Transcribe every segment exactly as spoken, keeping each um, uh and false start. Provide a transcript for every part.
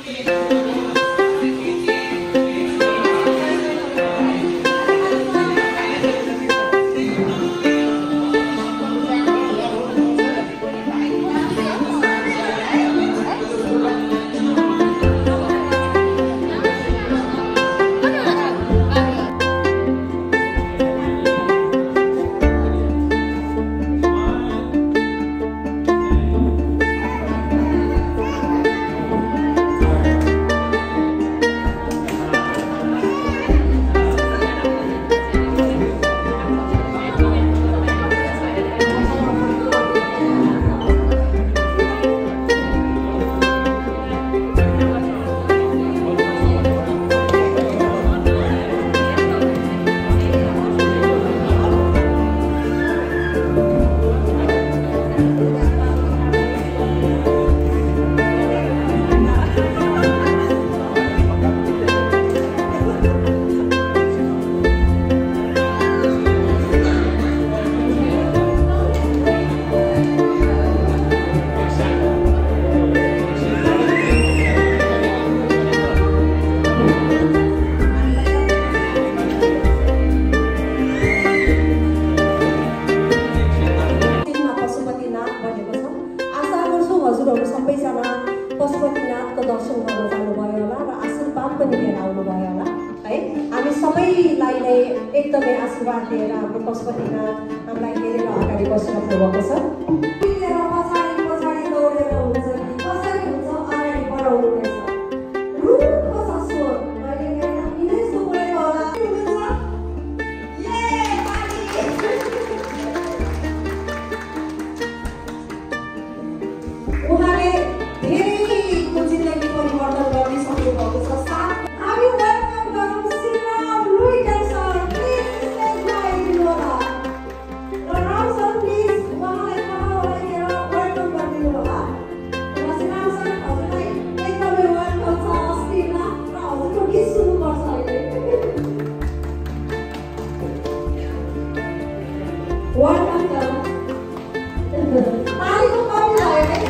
पशुपतिनाथको दर्शन गर्न जानुभयो होला र आशीर्वाद पनि लिएर आउनुभयो होला है। हामी सबैलाई नै एकदमै आशीर्वाद दिएर हाम्रो पशुपतिनाथ हामीलाई हेरेर अगाडि बस्नु भएको छ। पछाडि पछाडि दौडेर हुन्छ कि कसरी हुन्छ अगाडि बढाउनु पर्छ। रुखको छ स्वर अहिले यिनै सुनेको होला हुन्छ ये उहाँले धेरै जिन्दगी परिवर्तन गर्न सक्नुभएको छ। साथ हामी वेलकम गरौँ श्रीराम लुइटेल सर, प्लिज स्टेजमा आइदिनु होला र राम सर प्लिज उहाँलाई खानालाई लिएर वेलकम गरिदिनु होला। र श्रीराम सर हजुरलाई एकदमै वेलकम छ अस्तिमा र हजुरको गीत सुन्नुपर्छ अहिले। Welcome sir. तालीको कमी भयो है।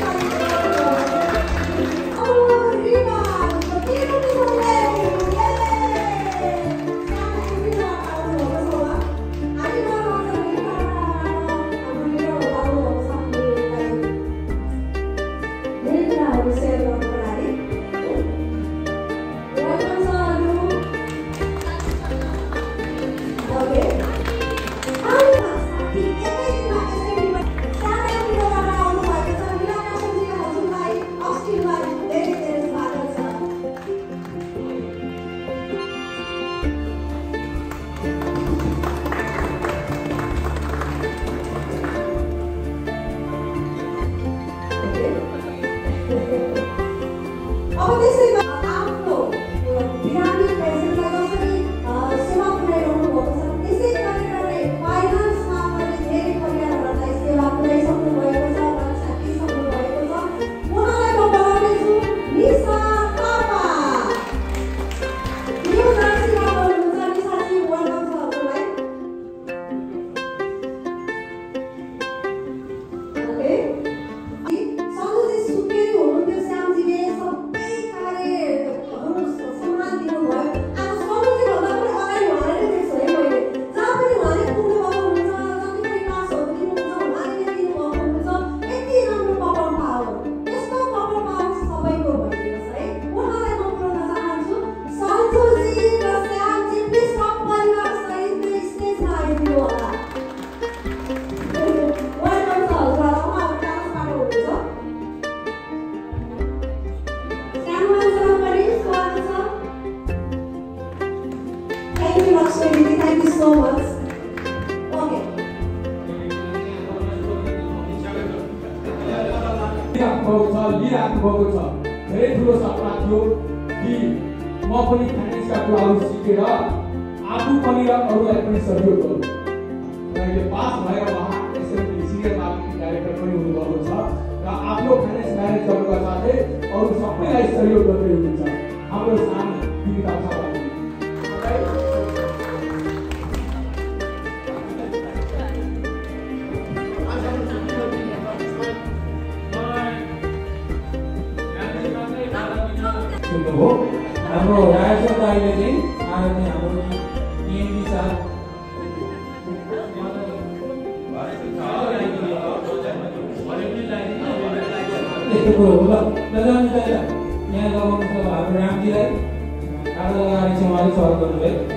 Thank you so much. Okay. लिइराख्नुभएको छ। धेरै ठुलो सपना थियो कि म पनि फाइनेन्सका कुराहरू सिकेर आफू पनि र अरूलाई पनि सहयोग गरौँ। र अहिले पास भएर उहाँ एसएमपी सिनियर मार्केटिङ डाइरेक्टर पनि हुनुभएको छ र आफ्नो फाइनेन्स म्यानेज गर्नुका साथै अरू सबैलाई सहयोग गर्दै हुनुहुन्छ। हाम्रो सानो दिपिका छ। सुन्नुभयो हाम्रो राजेश्वर दाइले चाहिँ आएर चाहिँ हाम्रो इएमडी सर यस्तो कुरो हो ल लजाउनु दाइ यहाँ लगाउनु छ हाम्रो रामजीलाई आज लगाएर चाहिँ उहाँले सहयोग गर्नुभयो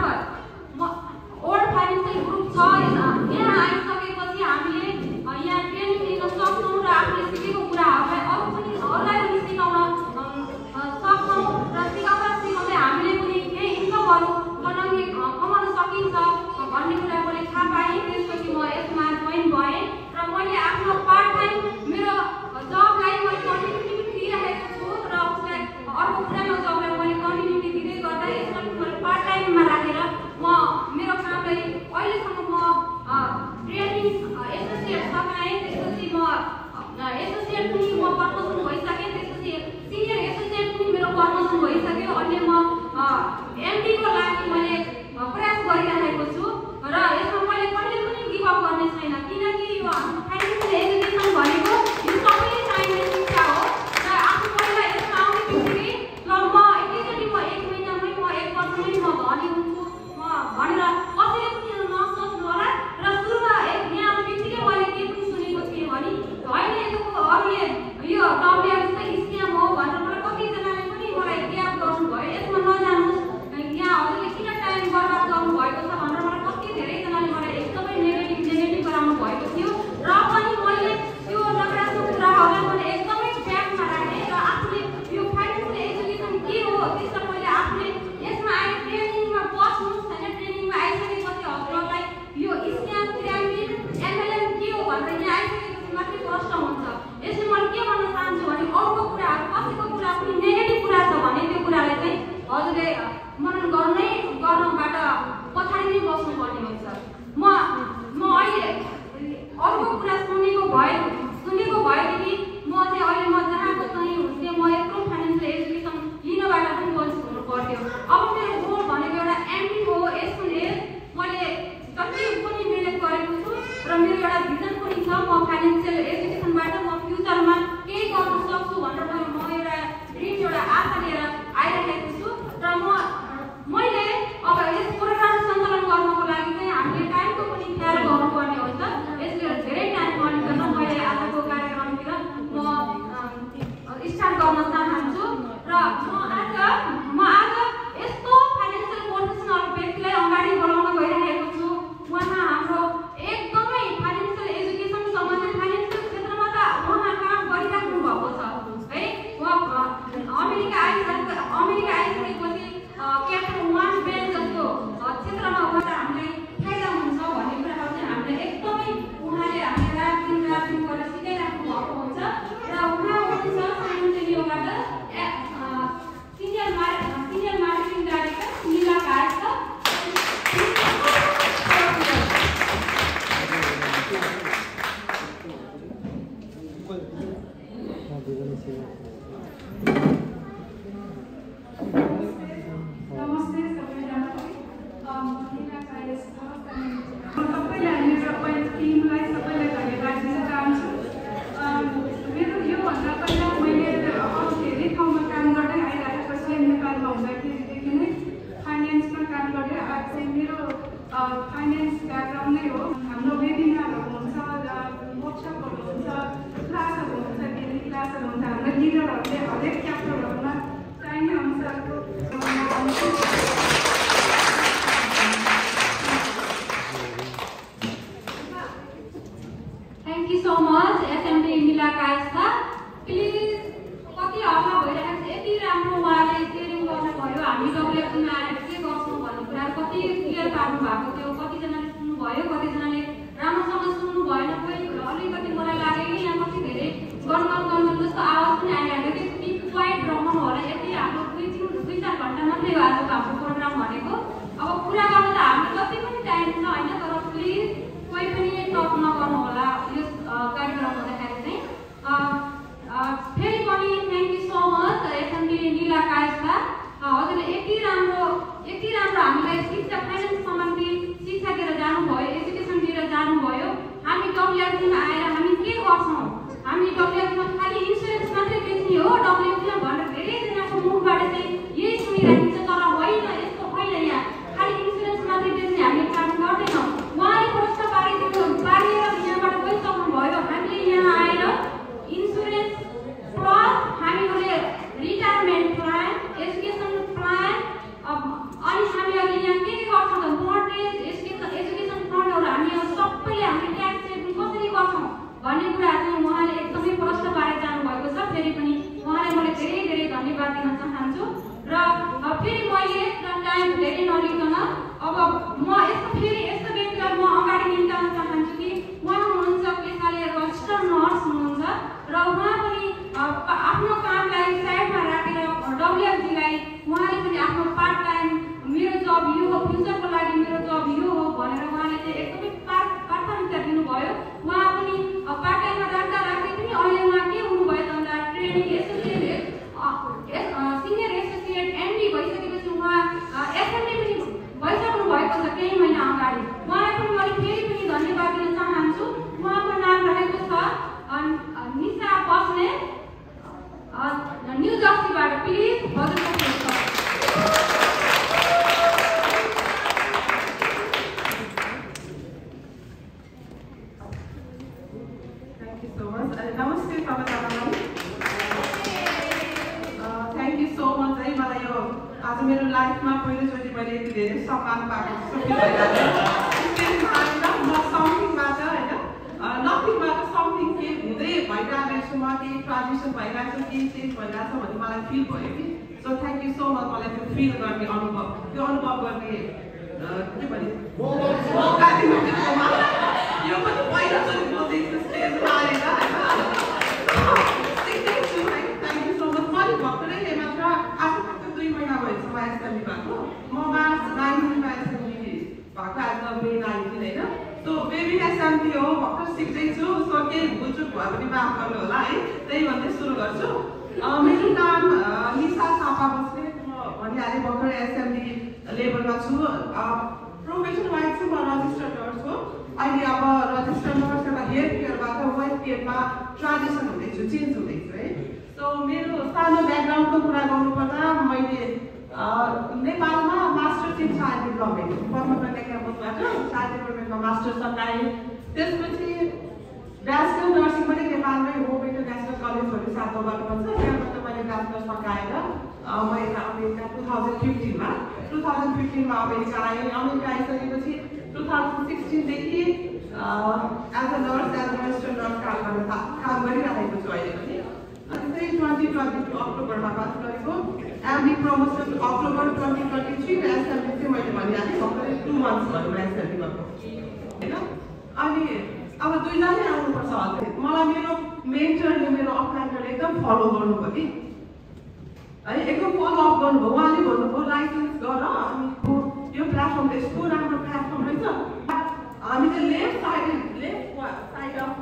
ओल्ड फाइनेन्सियल ग्रुप छ यहाँ आइसकेपछि हामीले यहाँ एसोसिएट पनि म प्रमोसन भइसकेँ, त्यसपछि सिनियर एसोसिएट पनि मेरो प्रमोसन भइसक्यो। अहिले म एमडी को लागि मैले प्रयास गरिरहेको छु र यसमा मैले कहिले पनि गिभ अप गर्ने छैन, किनकि यो फाइनान्सियल एजुकेसन भनेको यो सबैले चाहिने शिक्षा हो र आफू पहिला यसमा आउने बित्तिकै ल म एकैचोटि म एक महिनामै म एक वर्षमै म धनी हुन्छु म भनेर कसैले पनि नसोच्नु होला। र सुरुमा एक यहाँ आउने बित्तिकै मैले के पनि सुनेको थिएँ भने होइन यस्तो अरूले यो डब्ल्युएफ चाहिँ स्क्याम हो भनेर मलाई कतिजनाले पनि मलाई ज्ञाप गर्नुभयो, यसमा नजानुहोस्, यहाँ हजुरले किन टाइम बर्बाद गर्नुभएको छ भनेर मलाई कति धेरैजनाले मलाई एकदमै नेगेटिभ नेगेटिभ गराउनु भएको थियो। र पनि मैले त्यो नकारात्मक कुराहरूलाई मैले एकदमै ब्याकमा राखेँ र आफूले यो फाइनान्सियल एजुकेसन के हो त्यसलाई मैले आफूले यसमा आए ट्रेनिङमा बस्नुहोस् होइन, ट्रेनिङमा आइसकेपछि हजुरहरूलाई यो स्क्याम पिरामिड एमएलएम के हो भनेर यहाँ आइसकेपछि मात्रै प्रश्न हुन्छ। यसले मैले के भन्न चाहन्छु भने अरूको कुराहरू कसैको कुरा पनि नेगेटिभ कुरा छ भने त्यो कुरालाई चाहिँ हजुरले मनन गर्नै गर्नबाट पछाडि नै बस्नुपर्ने हुन्छ। म म अहिले अरूको कुरा सुनेको भए सुनेको भएदेखि म चाहिँ अहिले म जहाँको चाहिँ हुन्थेँ म यत्रो फाइनान्सियल एजुकेसन लिनबाट पनि वञ्चित हुनु पर्थ्यो। अब मेरो गोल भनेको एउटा एमडी हो, यसले मैले जति पनि मिहिनेत गरेको छु र मेरो एउटा भिजन पनि छ, म फाइनान्सियल एजुकेसनबाट म फ्युचरमा केही गर्न सक्छु भनेर म एउटा ड्रिम एउटा आशा लिएर आइरहेको छु। र म मैले अब यस प्रोग्राम सञ्चालन गर्नको लागि चाहिँ हामीले टाइमको पनि ख्याल गर्नुपर्ने हुन्छ, यसले धेरै टाइम नलिकन मैले आजको कार्यक्रमतिर म स्टार्ट गर्न चाहन्छु। र म आज म आज यस्तो फाइनान्सियल प्रोफेसनल व्यक्तिलाई अगाडि बढाउन गइरहेको छु। उहाँ हाम्रो एकदमै फाइनान्सियल एजुकेसन सम्बन्धित फाइनान्सियल क्षेत्रमा त उहाँ काम गरिराख्नु भएको छ है। उहाँ अमेरिका आइसके अमेरिका आइसकेपछि क्यापिटल वान बेल जस्तो क्षेत्रमा उहाँ हामीलाई फाइदा हुन्छ भन्ने कुराहरू चाहिँ हामीले एकदमै उहाँले हामीलाई रात दिन रात दिन गरेर सिकाइराख्नु भएको हुन्छ। र उहाँ हुनुहुन्छ साइमन्टेनियोबाट senior mark senior marketing director Neela Kayastha. नमस्ते सबैजनालाई, नीला कायस्थ सबैलाई मेरो टिमलाई सबैलाई धन्यवाद दिन चाहन्छु। मेरो योभन्दा पहिला मैले अरू धेरै ठाउँमा काम गर्दै आइरहेको छु, नेपालमा हुँदाखेरिदेखि नै फाइनेन्समा काम गर्दै आज चाहिँ मेरो फाइनेन्स ब्याकग्राउन्ड नै हो। हाम्रो वेबिनारहरू हुन्छ, वर्कसपहरू हुन्छ, क्लासहरू हुन्छ, डेली क्लासहरू हुन्छ, हाम्रो लिडरहरूले हरेक च्याप्टरहरूमा चाहिने अनुसारको thank you so much SMD Neela Kayastha. Please कति हल्ला भइरहेको छ, यति राम्रो उहाँले ट्रेनिङ गर्नुभयो, हामी डब्ल्युएफमा आएर के गर्छौँ भन्ने कुरा कति क्लियर पार्नु भएको थियो। कतिजनाले सुन्नुभयो, कतिजनाले राम्रोसँग सुन्नु भएन, कोही अलिकति मलाई लाग्यो कि यहाँ कति धेरै गडबड गर्नु जस्तो आवाज पनि आइरहेको थियो। कि क्वाइट रहनु होला, यति हाम्रो दुई तिन दुई चार घन्टा मात्रै हो आजको हाम्रो प्रोग्राम भनेको। अब कुरा गर्न त हाम्रो जति पनि टाइम छ होइन, तर प्लिज कोही पनि टप नगर्नु होला यो कार्यक्रम हुँदाखेरि चाहिँ। फेरि पनि thank you so much SMD Neela Kayastha. हजुरले यति राम्रो यति राम्रो हामीलाई शिक्षा फाइनेन्स सम्बन्धी शिक्षातिर जानुभयो, एजुकेसनतिर जानुभयो। हामी डब्ल्युएफमा आएर Thank you so much. Uh, Namaste, Pavatamai. Uh, thank you so much. है मलाई यो आज मेरो लाइफमा पहिलोचोटि मैले यति धेरै सम्मान पाएको छु म समथिङबाट होइन नथिङबाट समथिङ के हुँदै भइरहेको छु म केही ट्रान्जिसन भइरहेको छ केही चेन्ज भइरहेको छ भन्ने मलाई फिल भयो कि so thank you so much मलाई त्यो फिल गर्ने अनुभव त्यो अनुभव गर्ने के भने मौका दिनुभएकोमा यो पनि पहिलोचोटि बोल्दैछु स्टेजमा आएर होइन सिक्दैछु है थ्याङ्क यू सो मच मैले भर्खरै मात्र आज मात्र दुई महिना भएछ म एसएमबी भएको म मार्च नाइन्टिनमा एसएमबी भएको आज मे नाइन्टिन होइन सो बेबी एसएमबी हो भर्खर सिक्दैछु सो केही भुलचुक भयो भने माफ गर्नु होला है त्यही भन्दै सुरु गर्छु मेरो नाम निशा थापा बस्ने म भनिहालेँ भर्खर एसएमबी लेभलमा छु प्रोफेसन वाइज चाहिँ म रजिस्टर्ड नर्स हो अहिले अब रजिस्टर्ड नर्स एउटा हेल्थ केयरबाट वेल्थ केयरमा ट्रान्जिसन हुँदैछु चेन्ज हुँदैछु है सो मेरो सानो ब्याकग्राउन्डको कुरा गर्नुपर्दा मैले नेपालमा masters in child development Padmakanya क्याम्पसबाट चाइल्ड डेभलपमेन्टमा मास्टर्स सकाएँ त्यसपछि ब्याचलर नर्सिङ पनि नेपालमै होम इन्टरनेसनल कलेजहरू सातौँबाट भन्छ त्यहाँबाट मैले ब्याचलर सकाएर म यता अमेरिका टु थाउजन्ड फिफ्टिनमा टु थाउजन्ड फिफ्टिनमा अमेरिका आएँ अमेरिका आइसकेपछि टु थाउजन्ड सिक्सटिनदेखि as a nurse as a registered nurse काम गर्न काम गरिरहेको छु अहिले पनि अनि चाहिँ ट्वेन्टी ट्वेन्टी टू अक्टोबरमा पास गरेको MD promotion October twenty twenty three र एसएमबी चाहिँ मैले भनिहालेँ भर्खरै टु मन्थ्स भयो एसएमबी भएको होइन अनि अब दुईजनै आउनुपर्छ हजुर मलाई मेरो मेन्टरले मेरो अपलाइनरले एकदम फलो गर्नुभयो कि है एकदम फलो अप गर्नुभयो उहाँले भन्नुभयो लाइसेन्स गर अनि यो प्लेटफर्म यस्तो राम्रो प्लेटफर्म रहेछ हामी चाहिँ left side left side of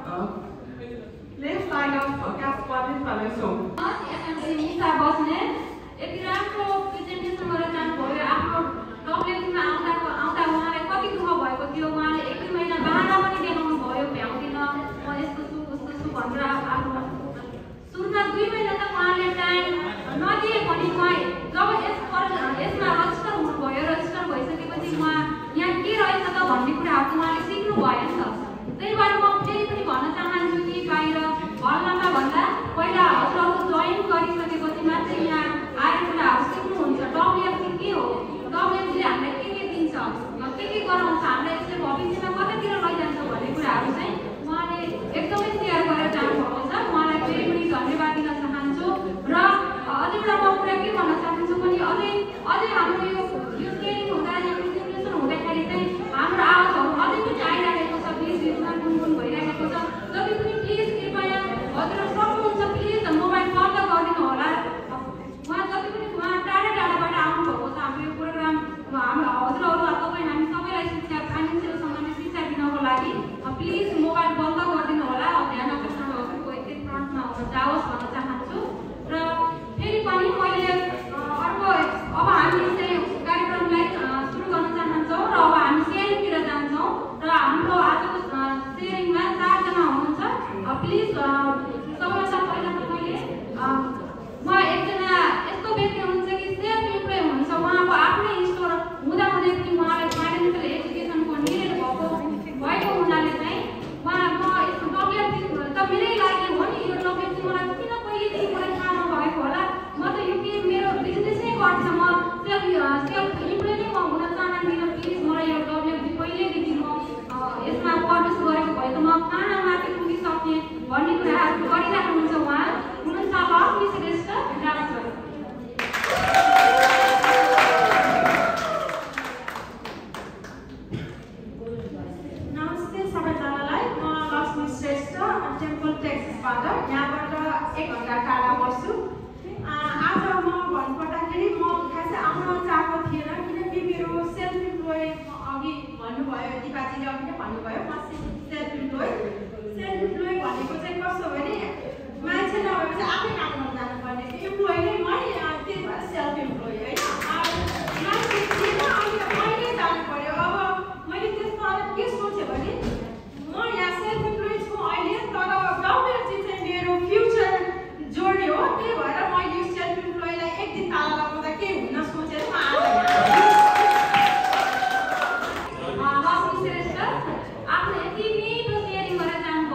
left side of cash quadrant भनेछौँ एसएमसी निशा बस्ने यति राम्रो प्रेजेन्टेसन गरेर जानुभयो आफ्नो टपलेक्समा आउँदा आउँदा उहाँलाई कति दुःख भएको थियो उहाँले एक दुई महिना बाह्र पनि देखाउनु भयो भ्याउँदिन म यस्तो छु उस्तो छु भनेर आफ्नो सुरुमा दुई महिना त उहाँले टाइम नदिए पनि उहाँ जब यस यसमा रजिस्टर हुनुभयो रजिस्टर भइसकेपछि उहाँ यहाँ के रहेछ त भन्ने कुराहरू उहाँले सिक्नु भयो नि त त्यही भएर म फेरि पनि भन्न चाहन्छु कि बाहिर हल्लामा भन्दा पहिला हजुरहरू जोइन गरिसकेपछि मात्रै यहाँ आएर कुराहरू सिक्नुहुन्छ डब्लुएफसी के हो डब्लुएफसीले हामीलाई के के दिन्छ के के गराउँछ हामीलाई यसले भविष्यमा कतातिर लैजान्छ भन्ने कुराहरू चाहिँ उहाँले एकदमै सेयर गरेर जानुभएको छ उहाँलाई फेरि पनि धन्यवाद दिन चाहन्छु र अझै एउटा म कुरा के भन्न चाहन्छु भने अझै अझै हाम्रो यो यो ट्रेनिङ हुँदा यो प्रेजेन्टेसन हुँदाखेरि चाहिँ हाम्रो आवाजहरू अझै पनि आइरहेको छ बिच बिचमा गुनगुन भइरहेको छ जति पनि प्लिज कृपया हजुरहरू सक्नुहुन्छ प्लिज मोबाइल बन्द गरिदिनु होला उहाँ जति पनि उहाँ टाढा टाढाबाट आउनुभएको छ हाम्रो यो प्रोग्राम हाम्रो हजुरहरू तपाईँ हामी सबैलाई शिक्षा फाइनेन्सियल सम्बन्धी शिक्षा दिनको लागि प्लिज मोबाइल बन्द गरिदिनु होला ध्यान आकर्षण हजुरको एक फ्रन्टमा हुन जाओस् भन्न चाहन्छु र फेरि पनि मैले अर्को अब हामी चाहिँ कार्यक्रमलाई सुरु गर्न चाहन्छौँ र अब हामी सेयरिङतिर जान्छौँ र हाम्रो आजको सेयरिङमा चारजना हुनुहुन्छ प्लिज सबैभन्दा पहिला त मैले म एकजना यस्तो व्यक्ति हुनुहुन्छ कि सेल्फ इम्प्लोय हुनुहुन्छ उहाँको आफ्नै स्टोर हुँदा हुँदै पनि उहाँलाई फाइनेन्सियल एजुकेसनको निड भएको भएको हुनाले चाहिँ उहाँ म यस्तो डब्लुएफसी त मेरै लागि हो नि यो डब्लुएफसी मलाई किन पहिलेदेखि मलाई थाहा नभएको होला म त यो के मेरो बिजनेसै गर्छ म सेल्फ सेल्फ इम्प्लोय नै म हुन चाहन्दिनँ प्लिज मलाई यो डब्लुएफसी पहिल्यैदेखि म यसमा प्रवेश गरेको भए त म कहाँ माथि पुगिसक्ने भन्ने कुराहरू गरिराख्नुहुन्छ उहाँ हुनुहुन्छ लक्ष्मी श्रेष्ठ डान्सर नमस्ते सबैजनालाई म लक्ष्मी श्रेष्ठ टेम्पल टेक्सबाट यहाँबाट एक घन्टा टाढा बस्छु आज म भन्नुपर्दाखेरि म खासै आउन चाहेको थिएन किनकि मेरो सेल्फ इम्प्लोय अघि भन्नुभयो दिपाजीले अघि नै भन्नुभयो म सेल्फ इम्प्लोय सेल्फ इम्प्लोय भनेको चाहिँ कस्तो भने मान्छे नभएपछि आफै काम गर्न जानुपर्ने इम्प्लोय नै मै त्यही भएर सेल्फ इम्प्लोय होइन मान्छे थिएन अनि मैले जानु पर्यो अब मैले त्यसमा के सोचेँ भने म यहाँ सेल्फ इम्प्लोय छु अहिले तर डब्लुएफसी चाहिँ मेरो फ्युचर जोड्ने हो त्यही भएर मैले यो सेल्फ इम्प्लोयलाई एक दिन ताला लगाउँदा केही हुन सोचेर म आज लक्ष्मी श्रेष्ठ आफ्नो यति मिठो सेयरिङ गरेर जानु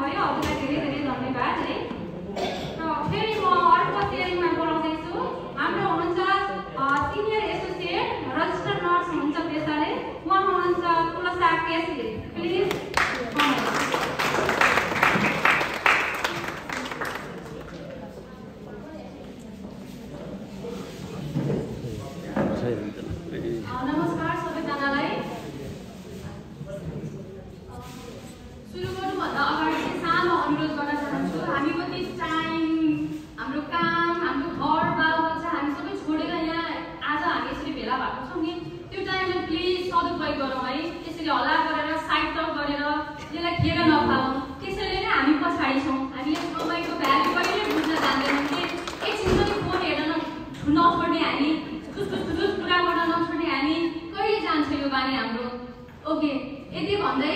उहाँ हाम्रो ओके यति भन्दै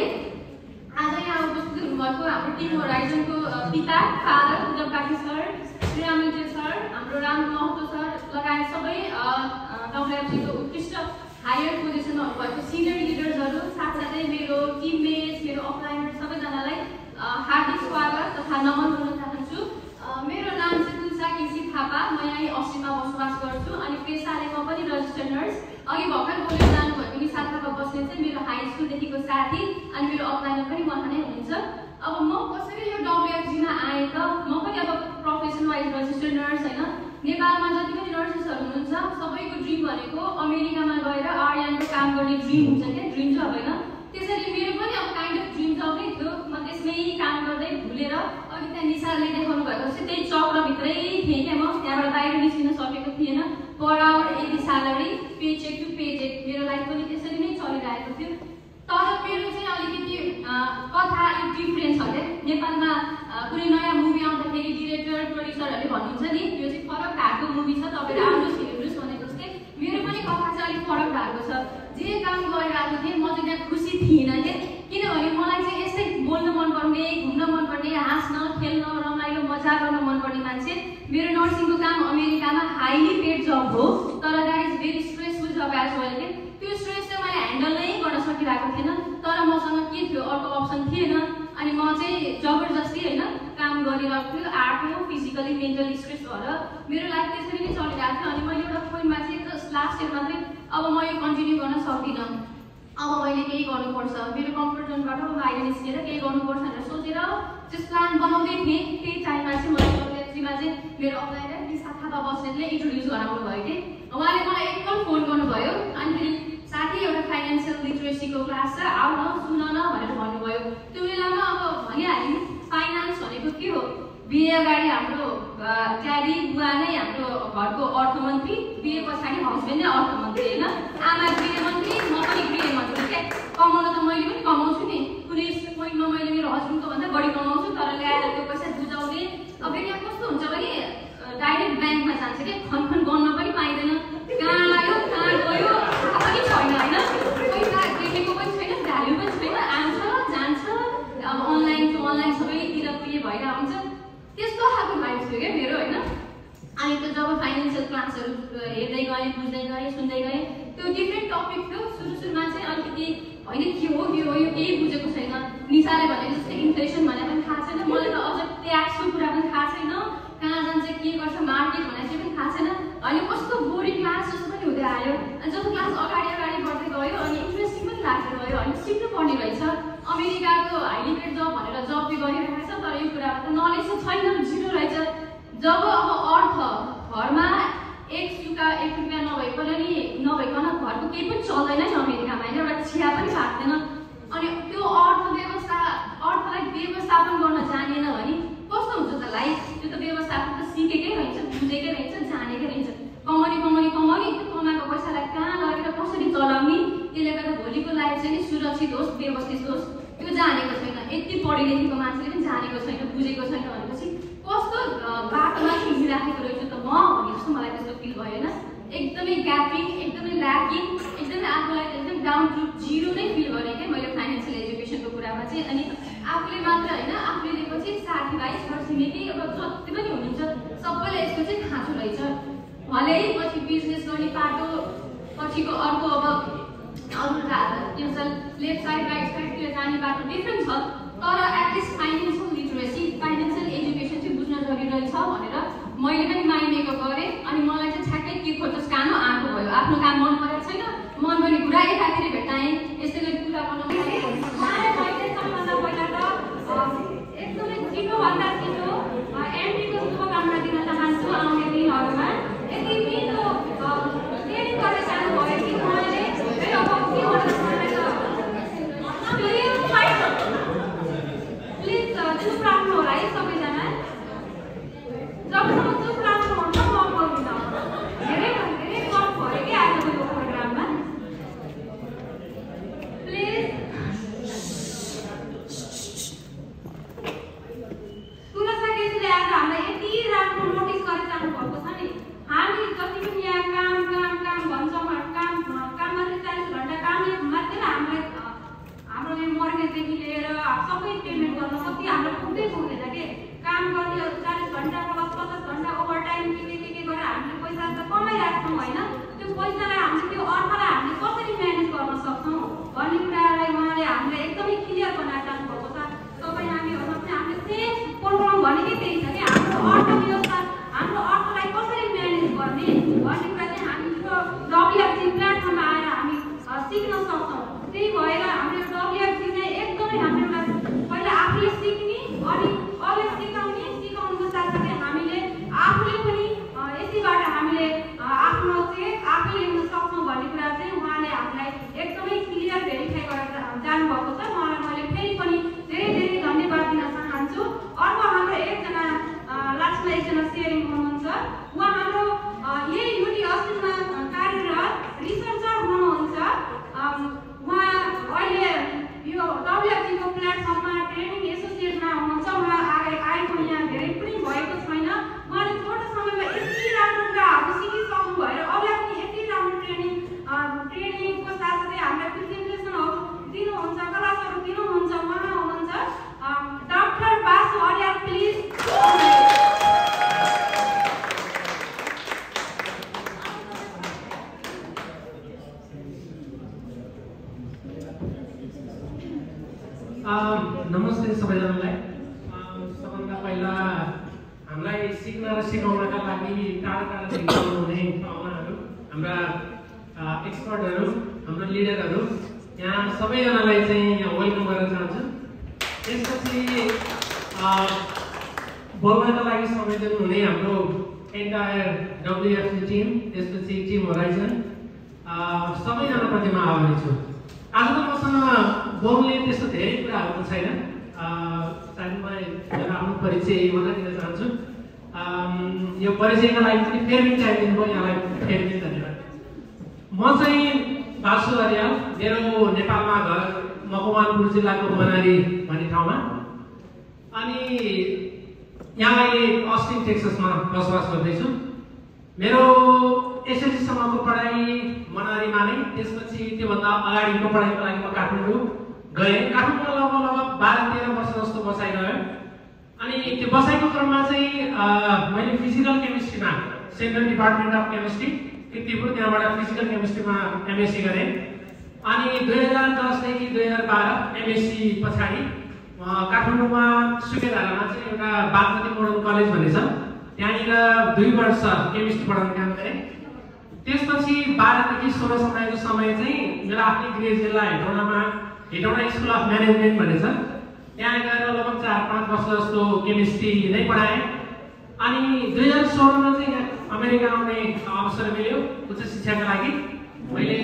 आज यहाँ उपस्थित हुनुभएको हाम्रो टिम होराइजनको पिता फादर उद्धव काकी सर, श्रीरामजी सर, हाम्रो राम महतो सर लगायत सबै डब्ल्युएफसीको उत्कृष्ट हायर पोजिसनमा हुनुभएको सिनियर लिडर्सहरू, साथसाथै मेरो टिममेट्स, मेरो अफलाइनर सबैजनालाई हार्दिक स्वागत तथा नमन गर्न चाहन्छु। मेरो नाम चाहिँ तुलसा केसी थापा, म यहीँ अस्सीमा बसोबास गर्छु अनि पेसाले म पनि रजिस्टर्ड नर्स। अघि भर्खर बोलेर जानुभएको निशा थापा बस्ने चाहिँ मेरो हाई स्कुलदेखिको साथी अनि मेरो अफलाइनर पनि उहाँ नै हुनुहुन्छ। अब म कसरी यो डब्ल्युएफसीमा आएँ त? म पनि अब प्रोफेसन वाइज रजिस्टर्ड नर्स होइन। नेपालमा जति पनि नर्सेसहरू हुनुहुन्छ सबैको ड्रिम भनेको अमेरिकामा गएर आर्यनको काम गर्ने ड्रिम हुन्छ क्या, ड्रिम जब होइन। त्यसरी मेरो पनि अब काइन्ड अफ ड्रिम जब नै थियो। म त्यसमै काम गर्दै भुलेर अघि त्यहाँ निशाले देखाउनु भएको जस्तै त्यही चक्रभित्रै थिएँ क्या म, त्यहाँबाट बाहिर निस्किन सकेको थिएन। पर आवर यति salary, pay check to pay check, मेरो लाइफ पनि त्यसरी नै चलिरहेको थियो। तर मेरो चाहिँ अलिकति कथा अलिक डिफ्रेन्ट छ क्या। नेपालमा कुनै नयाँ मुभी आउँदाखेरि डिरेक्टर प्रड्युसरहरूले भन्नुहुन्छ नि यो चाहिँ फरक धारको मुभी छ, तपाईँहरू आउनुहोस् हेर्नुहोस् भनेको जस्तै मेरो पनि कथा चाहिँ अलिक फरक धारको छ। जे काम गरिरहेको थिएँ म चाहिँ त्यहाँ खुसी थिइनँ क्या, किनभने मलाई चाहिँ यस्तै बोल्न मनपर्ने, घुम्न मनपर्ने, हाँस्न खेल्न रमाइलो मजा गर्न मनपर्ने मान्छे। मेरो नर्सिङको काम अमेरिकामा हाइली पेड जब हो, तर that is very stressful job as well के। त्यो स्ट्रेस चाहिँ मैले ह्यान्डल नै गर्न सकिरहेको थिएन। तर मसँग के थियो, अर्को अप्सन थिएन। अनि म चाहिँ जबरजस्ती होइन काम गरिरहेको थियो, आर्टको फिजिकली मेन्टली स्ट्रेस भएर मेरो लाइफ त्यसरी नै चलिरहेको थियो। अनि मैले एउटा पोइन्टमा चाहिँ लास्ट इयरमा चाहिँ अब म यो कन्टिन्यू गर्न सक्दिनँ, अब मैले केही गर्नुपर्छ, मेरो कम्फर्ट जोनबाट बाहिर निस्केर केही गर्नुपर्छ भनेर सोचेर त्यस प्लान बनाउँदै थिएँ। त्यही टाइममा चाहिँ मैले डब्ल्युएफसीमा चाहिँ मेरो अप्लाइलाई निशा थापा बस्नेतले इन्ट्रोड्युस गराउनु भयो कि। उहाँले मलाई एकपल्ट फोन गर्नुभयो अनि फेरि साथी एउटा फाइनेन्सियल लिटरेसीको क्लास छ आउ न सुन न भनेर भन्नुभयो। त्यो बेलामा अब भनिहाल्यो फाइनेन्स भनेको के हो, बिहे अगाडि हाम्रो ड्याडी बुवा नै हाम्रो घरको अर्थमन्त्री, बिहे पछाडि हस्बेन्ड नै अर्थमन्त्री होइन। आमा गृहमन्त्री, म पनि गृहमन्त्री क्या। कमाउन त मैले पनि कमाउँछु नि, कुनै पोइन्टमा मैले मेरो हस्बेन्डको भन्दा बढी कमाउँछु, तर ल्याएर त्यो पैसा बुझाउने। अब यहाँ कस्तो हुन्छ भने डाइरेक्ट ब्याङ्कमा जान्छ क्या, खनखन गर्न पनि पाइँदैन, कहाँ आयो कहाँ गयो थाहा पनि छैन होइन। पैसा देखेको पनि छैन, भ्याल्यु पनि छैन, आउँछ जान्छ। अब अनलाइन टु अनलाइन सबैतिर पे भएर हुन्छ, त्यस्तो खालको भाइब थियो क्या मेरो होइन। अनि त्यो जब फाइनेन्सियल क्लासहरू हेर्दै गएँ, बुझ्दै गएँ, सुन्दै गएँ, त्यो डिफ्रेन्ट टपिक थियो। सुरु सुरुमा चाहिँ अलिकति होइन के हो के हो यो केही बुझेको छैन। निशाले भनेको जस्तै इन्फ्लेसन भने पनि थाहा छैन, मलाई त अझ ट्याक्सको कुरा पनि थाहा छैन, कहाँ जान्छ के गर्छ मार्केट भनेर चाहिँ पनि थाहा छैन। अनि कस्तो बोरिङ क्लास जस्तो पनि हुँदै आयो। अनि जब क्लास अगाडि अगाडि बढ्दै गयो अनि इन्ट्रेस्टिङ पनि लाग्दै गयो, अनि सिक्नु पर्ने रहेछ। अमेरिकाको हाइली पेड जब भनेर जब पे गरिरहेको छ, तर यो कुराको त नलेज त छैन, जिरो रहेछ। जब अब अर्थ घरमा एक सुका एक रुपियाँ नभइकन नि नभइकन घरको केही पनि चल्दैन नि अमेरिकामा होइन, एउटा चिया पनि पाक्दैन। अनि त्यो अर्थव्यवस्था अर्थलाई व्यवस्थापन गर्न जानेन भने कस्तो हुन्छ त लाइफ? त्यो त व्यवस्थापन त सिकेकै रहन्छ, बुझेकै रहन्छ, जानेकै रहन्छ। कमाउने कमाउने कमाउने त्यो कमाएको पैसालाई कहाँ लगेर कसरी चलाउने, त्यसले गर्दा भोलिको लाइफ चाहिँ सुरक्षित होस्, व्यवस्थित होस्, त्यो जानेको छैन। यति पढे लेखेको मान्छेले पनि जानेको छैन, बुझेको छैन भनेपछि कस्तो बाटोमा हिँडिराखेको रहेछ त म भने जस्तो मलाई त्यस्तो फिल भयो होइन। एकदमै ग्यापिङ, एकदमै ल्याकिङ, एकदमै आफूलाई एकदम डाउन टु जिरो नै फिल गरेँ क्या मैले फाइनेन्सियल एजुकेसनको कुरामा चाहिँ। अनि आफूले मात्र होइन, आफूले दिएपछि साथीभाइ छरछिमेकी अब जति पनि हुनुहुन्छ सबैलाई यसको चाहिँ खाँचो रहेछ। भले पछि बिजनेस गर्ने बाटो पछिको अर्को अब अरू के भन्छ लेफ्ट साइड राइट साइडतिर जाने बाटो डिफ्रेन्ट छ, तर at least financial literacy financial education चाहिँ बुझ्न जरुरी रहेछ भनेर मैले पनि माइन्ड मेकअप गरेँ। अनि मलाई चाहिँ ठ्याक्कै के खोजोस् कानो आएको भयो, आफ्नो काम मन परेको छैन, मन पर्ने कुरा यतातिर भेट्टाएँ, यस्तै गरी कुरा बनाउँदै एकदमै छिटोभन्दा छिटो एमडीको शुभकामना दिन चाहन्छु। आउने दिनहरूमा यति मिठो ट्रेनिङ गरेर जानुभयो कि मैले अब के गर्न चाहेको प्लिज चुप राख्नु होला है सबैजना। जबसम्म चुप राख्नुहुन्छ म बोल्दिनँ। धेरै धेरै कम भयो कि आजको यो प्रोग्राममा। प्याकेजदेखि लिएर सबै पेमेन्ट गर्न कति हाम्रो पुग्दै पुग्दैन के काम गर्ने चालिस घन्टा प्लस पचास घन्टा ओभर टाइम के के के के गरेर हामीले पैसा त कमाइराख्छौँ होइन त्यो पैसालाई हामीले त्यो अर्थलाई हामीले कसरी म्यानेज गर्न सक्छौँ भन्ने कुरालाई उहाँले हामीलाई एकदमै क्लियर बनाएर जानुभएको छ तपाईँ हामीहरूमा पनि हामीले सेम प्रोग्राम भनेकै त्यही छ कि हाम्रो अर्थव्यवस्था हाम्रो अर्थलाई कसरी म्यानेज गर्ने भन्ने कुरा चाहिँ हामी यो डब्ल्युएफजी प्लेटफर्ममा आएर हामी सिक्न सक्छौँ त्यही भएर हाम्रो डब्ल्युएफजी चाहिँ एकदमै हाम्रो एउटा पहिला आफूले सिक्ने अनि अरूलाई सिकाउने सिकाउनुको साथसाथै हामीले आफूले पनि यसैबाट हामीले आफ्नो चाहिँ आफैले ल्याउन सक्छौँ भन्ने कुरा चाहिँ उहाँले हामीलाई एकदमै क्लियर भेरिफाई गरेर जानुभएको छ उहाँलाई मैले फेरि पनि धेरै धेरै धन्यवाद दिन चाहन्छु अर्को हाम्रो एकजना लास्टमा एकजना सेयरिङ हुनुहुन्छ उहाँ हाम्रो यही युटी अस्टिनमा कार्यरत रिसर्चर हुनुहुन्छ उहाँ अहिले यो डब्ल्युएफजीको प्लेटफर्ममा ट्रेनिङ एसोसिएटमा हुनुहुन्छ उहाँ आए आएको यहाँ धेरै पनि भएको छैन उहाँले छोटो समयमा यति राम्रो कुराहरू सिकिसक्नु भएर अरूलाई पनि यति राम्रो ट्रेनिङ ट्रेनिङको साथसाथै हामीलाई प्रेजेन्टेसनहरू दिनुहुन्छ क्लासहरू दिनुहुन्छ उहाँ हुनुहुन्छ डाक्टर बासु अर्याल प्लिज नमस्ते सबैजनालाई सबभन्दा पहिला हामीलाई सिक्न र सिकाउनका लागि टाढा टाढादेखि आउनुहुने पाहुनाहरू हाम्रा एक्सपर्टहरू हाम्रो लिडरहरू यहाँ सबैजनालाई चाहिँ यहाँ वेलकम गर्न चाहन्छु त्यसपछि बोल्नका लागि समय दिनुहुने हाम्रो एन्टायर डब्ल्युएफसी टिम त्यसपछि टिम होराइजन सबैजनाप्रति म आभारी छु आज त मसँग बोल्ने त्यस्तो धेरै कुराहरू पनि छैन सायद म मेरो आफ्नो परिचय मात्रै दिन चाहन्छु यो परिचयका लागि पनि फेरि टाइम दिनुभयो यहाँलाई फेरि पनि धन्यवाद म चाहिँ बासु अर्याल मेरो नेपालमा घर मकवानपुर जिल्लाको मनारी भन्ने ठाउँमा अनि यहाँ अहिले अस्टिन टेक्ससमा बसोबास गर्दैछु मेरो एसएससीसम्मको पढाइ मनारीमा नै त्यसपछि त्योभन्दा अगाडिको पढाइको लागि म काठमाडौँ गएँ काठमाडौँमा लगभग लगभग बाह्र तेह्र वर्ष जस्तो बसाइरह्यो अनि त्यो बसाइको क्रममा चाहिँ मैले फिजिकल केमिस्ट्रीमा central department of chemistry Kirtipur त्यहाँबाट फिजिकल केमिस्ट्रीमा एमएससी गरेँ अनि दुई हजार दसदेखि दुई हजार बाह्र एमएससी पछाडि काठमाडौँमा सुकेधारामा चाहिँ एउटा बागमती मोडर्न कलेज भन्ने छ त्यहाँनिर दुई वर्ष केमिस्ट्री पढाउने काम गरेँ त्यसपछि बाह्रदेखि सोह्रसम्मको समय चाहिँ मेरो आफ्नै गृह जिल्ला हेटौँडामा हेटौँडा स्कुल अफ म्यानेजमेन्ट भन्ने छ त्यहाँ गएर लगभग चार पाँच वर्ष जस्तो केमिस्ट्री नै पढाएँ अनि दुई हजार सोह्रमा चाहिँ यहाँ अमेरिका आउने अवसर मिल्यो उच्च शिक्षाका लागि मैले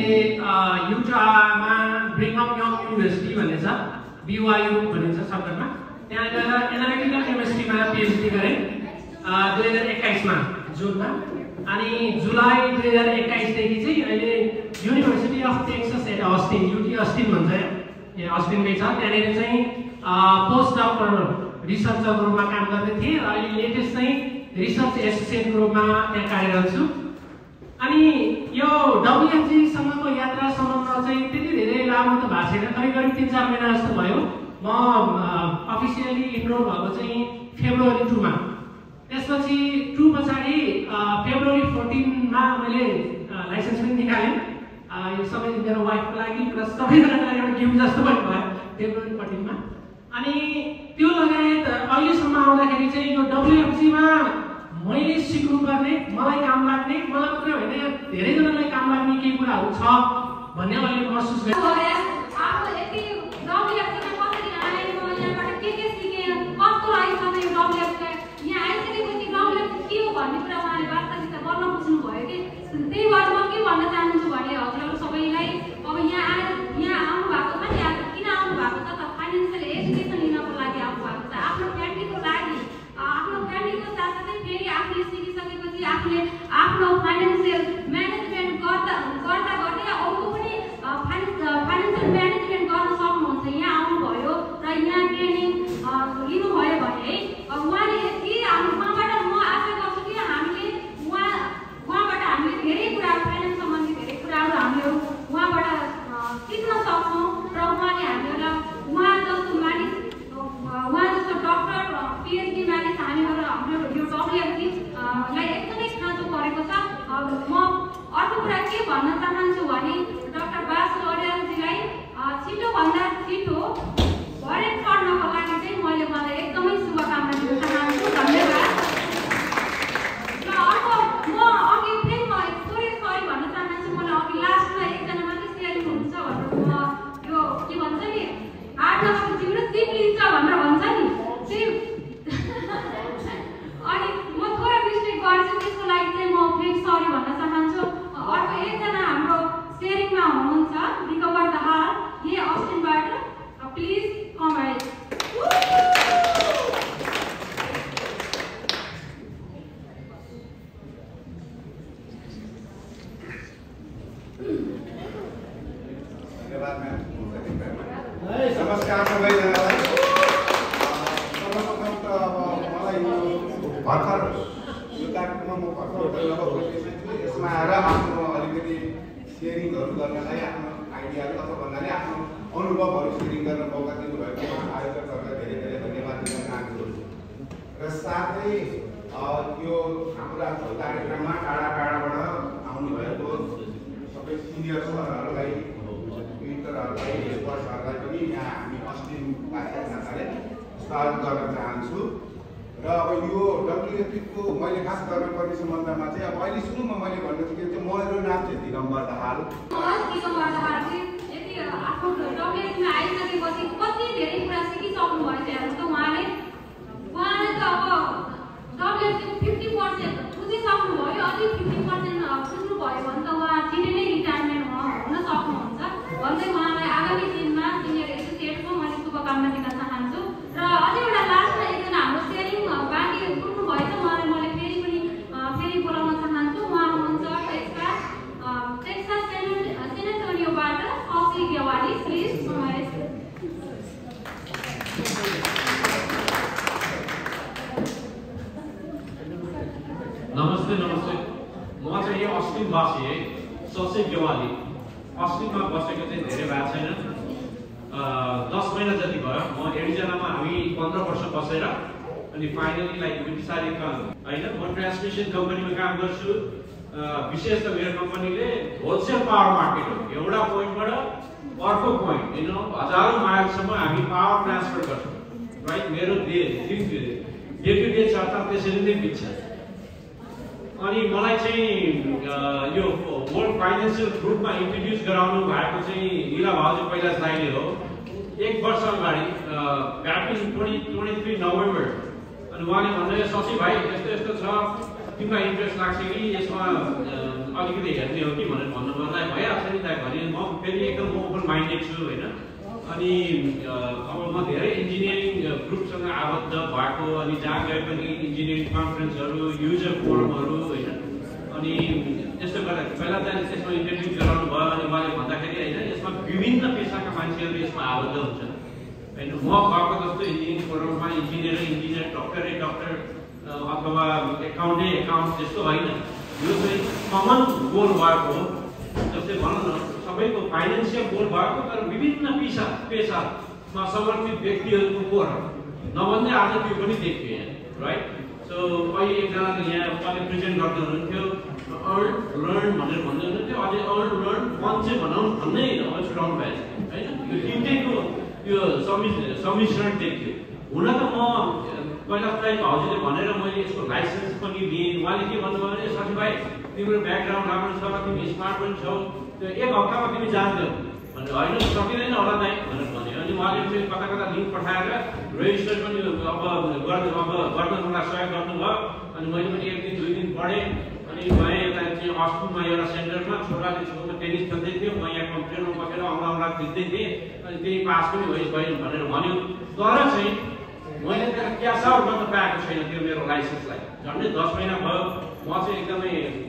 युटामा ब्रिङअप यङ युनिभर्सिटी भन्ने छ बिवायु भनिन्छ शब्दमा त्यहाँ गएर एनालिटिकल केमिस्ट्रीमा पिएचडी गरेँ दुई हजार एक्काइसमा जुनमा अनि जुलाई दुई हजार एक्काइसदेखि चाहिँ अहिले university of Texas at Austin UT Austin भन्छ यहाँ अस्टिनमै छ त्यहाँनिर चाहिँ पोस्ट डक्टर रिसर्चरको रूपमा काम गर्दै थिएँ र अहिले लेटेस्ट चाहिँ रिसर्च एसोसिएटको रूपमा त्यहाँ कार्यरत छु अनि यो डब्ल्युएफजीसँगको यात्रा सम्बन्ध चाहिँ त्यति धेरै लामो त भएको छैन करिब करिब तिन चार महिना जस्तो भयो म अफिसियली इनरोल भएको चाहिँ फेब्रुअरी टूमा त्यसपछि टू पछाडि फेब्रुअरी फोर्टिनमा मैले लाइसेन्स पनि निकालेँ यो सबै मेरो वाइफको लागि र सबैजनाको लागि एउटा गिफ्ट जस्तो पनि भयो फेब्रुअरी फोर्टिनमा अनि त्यो लगायत अहिलेसम्म आउँदाखेरि चाहिँ यो डब्ल्युएफजीमा मैले सिक्नुपर्ने मलाई काम लाग्ने मलाई मात्रै होइन धेरैजनालाई काम लाग्ने केही कुराहरू छ भन्ने मैले महसुस गरेँ भन्ने कुरा उहाँले वास्तविकता गर्न बुझ्नु भयो कि त्यही भएर म के भन्न चाहन्छु भने हजुरहरू सबैलाई अब यहाँ आएर यहाँ आउनु भएको छ नि किन आउनु भएको छ त फाइनेन्सियल एजुकेसन लिनको लागि आउनु भएको छ आफ्नो फ्यामिलीको लागि आफ्नो फ्यामिलीको साथसाथै फेरि आफूले सिकिसकेपछि आफूले आफ्नो फाइनेन्सियल म्यानेजमेन्ट गर्दा गर्दा गर्दै अरूको पनि फाइनेन्सियल म्यानेजमेन्ट गर्न सक्नुहुन्छ यहाँ आउनुभयो र यहाँ ट्रेनिङ लिनुभयो भने उहाँले के हाम्रो उहाँबाट म आशा गर्छु कि हामीले उहाँ उहाँबाट हामीले धेरै कुराहरू फाइनेन्स सम्बन्धी धेरै कुराहरू हामीहरू उहाँबाट सिक्न सक्छौँ र उहाँले हामीहरूलाई उहाँ यो डब्ल्युएफसी लाई एकदमै खाँचो परेको छ। म अर्को कुरा के भन्न चाहन्छु भने डाक्टर बासु अर्यालजीलाई छिटोभन्दा छिटो भरेट गर्नको लागि चाहिँ मैले उहाँलाई एकदमै शुभकामना दिन चाहन्छु। धन्यवाद। र अर्को म अघि फेरि म थोरै सरी भन्न चाहन्छु, मलाई अघि लास्टमा एकजना मात्रै सेयरिङ हुन्छ भनेर म यो के भन्छ नि आठ नम्बरको जिम्मे सिप लिन्छ भनेर भन्छ नि सिप अनि म थोरै मिस्टेक गर्छु, त्यसको लागि चाहिँ म फेरि सरी भन्न चाहन्छु। अर्को एकजना हाम्रो सेयरिङमा हुनुहुन्छ रिकभर द हार्ट ये अस्टिनबाट, प्लिज कम हेड। नमस्कार सबैजनालाई। सर्वप्रथम त अब मलाई यो भर्खर यो कार्यक्रममा म भर्खर लगभग यसमा आएर आफ्नो अलिकति सेयरिङहरू गर्नलाई आफ्नो आइडियाहरू अथवा भन्नाले आफ्नो अनुभवहरू सेयरिङ गर्न मौका दिनुभएकोमा आयोजकहरूलाई धेरै धेरै धन्यवाद दिन चाहन्छु। र साथै यो हाम्रो कार्यक्रममा टाढा टाढाबाट आउनुभएको सबै सिनियर सरहरूलाई मित्रहरूलाई स्पर्शहरूलाई पनि यहाँ हामी अस्टिनवासीको नाताले स्वागत गर्न चाहन्छु। र अब यो डब्ल्युएफपीको मैले खास गर्नुपर्ने सम्बन्धमा चाहिँ अब अहिले सुरुमा मैले भन्नु चाहिँ के मेरो नाम चाहिँ दिगम्बर दाहाल। दिगम्बर दाहाल चाहिँ यति आफ्नो डब्ल्युएफपीमा आइसकेपछि कति धेरै कुरा सिकिसक्नु भएछ हेर्नु त उहाँले। उहाँले त अब डब्ल्युएफपीको फिफ्टी पर्सेन्ट बुझिसक्नु भयो, अझै फिफ्टी पर्सेन्ट बुझ्नु भयो भने त उहाँ छिटै नै रिटायरमेन्ट हुन सक्नुहुन्छ भन्दै उहाँलाई आगामी दिनमा सिनियर एसोसिएटको मैले शुभकामना दिन चाहन्छु। र अझै एउटा लास्टमा एकजना हाम्रो सेयरिङ बाँकी पुग्नु भएछ, उहाँलाई मैले फेरि पनि फेरि बोलाउन चाहन्छु। उहाँ हुनुहुन्छ टेक्सास टेक्सास सेनेट सेनेटोरियोबाट शशि गेवाली, प्लिज समावेश। नमस्ते नमस्ते, म चाहिँ यो अस्टिनवासी है, शशि गेवाली। अस्टिनमा बसेको चाहिँ धेरै भएको छैन, दस महिना जति भयो। म एरिजोनामा हामी पन्ध्र वर्ष बसेर अनि फाइनली लाइक डिसाइडेड होइन म ट्रान्समिसन कम्पनीमा काम गर्छु। विशेष त मेरो कम्पनीले होलसेल पावर मार्केट हो, एउटा पोइन्टबाट अर्को पोइन्ट यु नो हजारौँ माइलसम्म हामी पावर ट्रान्सफर गर्छौँ, राइट। मेरो डे डे टु डे चर्चा त्यसरी नै बित्छ। अनि मलाई चाहिँ यो वर्ल्ड फाइनेन्सियल ग्रुपमा इन्ट्रोड्युस गराउनु भएको चाहिँ लीला भाउजू पहिला साइले हो, एक वर्ष अगाडि back in twenty twenty three November. अनि उहाँले भन्नुभयो शशि भाइ यस्तो यस्तो छ, तिमीलाई इन्ट्रेस्ट लाग्छ कि यसमा अलिकति हेर्ने हो कि भनेर भन्नुभयो। भइहाल्छ नि दाइ भने म फेरि एकदम ओपन माइन्डेड छु होइन। अनि अब म धेरै इन्जिनियरिङ ग्रुपसँग आबद्ध भएको, अनि जहाँ गए पनि इन्जिनियरिङ कन्फरेन्सहरू युजर फोरमहरू होइन। अनि त्यस्तो गर्दा पहिला चाहिँ त्यसमा इन्ट्रोड्युस गराउनु भयो। अनि उहाँले भन्दाखेरि होइन यसमा विभिन्न पेसाका मान्छेहरू यसमा आबद्ध हुन्छन् होइन। म गएको जस्तो इन्जिनियरिङ फोरममा इन्जिनियर इन्जिनियर डक्टरै डक्टर अथवा एकाउन्टै एकाउन्ट त्यस्तो होइन। यो चाहिँ कमन गोल भएको हो, जस्तै भनौँ न सबैको फाइनेन्सियल गोल भएको, तर विभिन्न पेसा पेसामा समर्पित व्यक्तिहरूको फोरम नभन्दै आज त्यो पनि देखियो राइट। सो अहिले एकजनाले यहाँ उहाँले प्रेजेन्ट गर्दै हुनुहुन्थ्यो अर्न लर्न भनेर भन्दै हुनुहुन्थ्यो, अझै अर्न लर्न फन चाहिँ भनौँ भन्दै छुट्याउनु भएछ होइन। यो तिनटैको यो सम्मिश्रण देखियो। हुन त म पहिला चाहिँ भाउजूले भनेर मैले यसको लाइसेन्स पनि दिएँ। उहाँले के भन्नुभयो भने शशि भाइ तिम्रो ब्याकग्राउन्ड राम्रो छ, तिमी स्मार्ट पनि छौ, त्यो एक हप्तामा तिमी जान्छौ भनेर होइन सकिँदैन होला दाइ भनेर भन्यो। अनि उहाँले चाहिँ कता कता लिङ्क पठाएर रेजिस्टर पनि अब गर्नु अब गर्न मलाई सहयोग गर्नुभयो। अनि मैले पनि एक दिन दुई दिन पढेँ। अनि गएँ यता चाहिँ अस्टिनमा एउटा सेन्टरमा, छोराले छेउमा टेनिस खेल्दै थियो, म यहाँ कम्प्युटरमा बसेर औँला औँला खिच्दै थिएँ। अनि त्यही पास पनि भइस भयो भनेर भन्यो। तर चाहिँ मैले त्यहाँ क्यास आउट गर्न पाएको छैन त्यो मेरो लाइसेन्सलाई। झन्डै दस महिना भयो। म चाहिँ एकदमै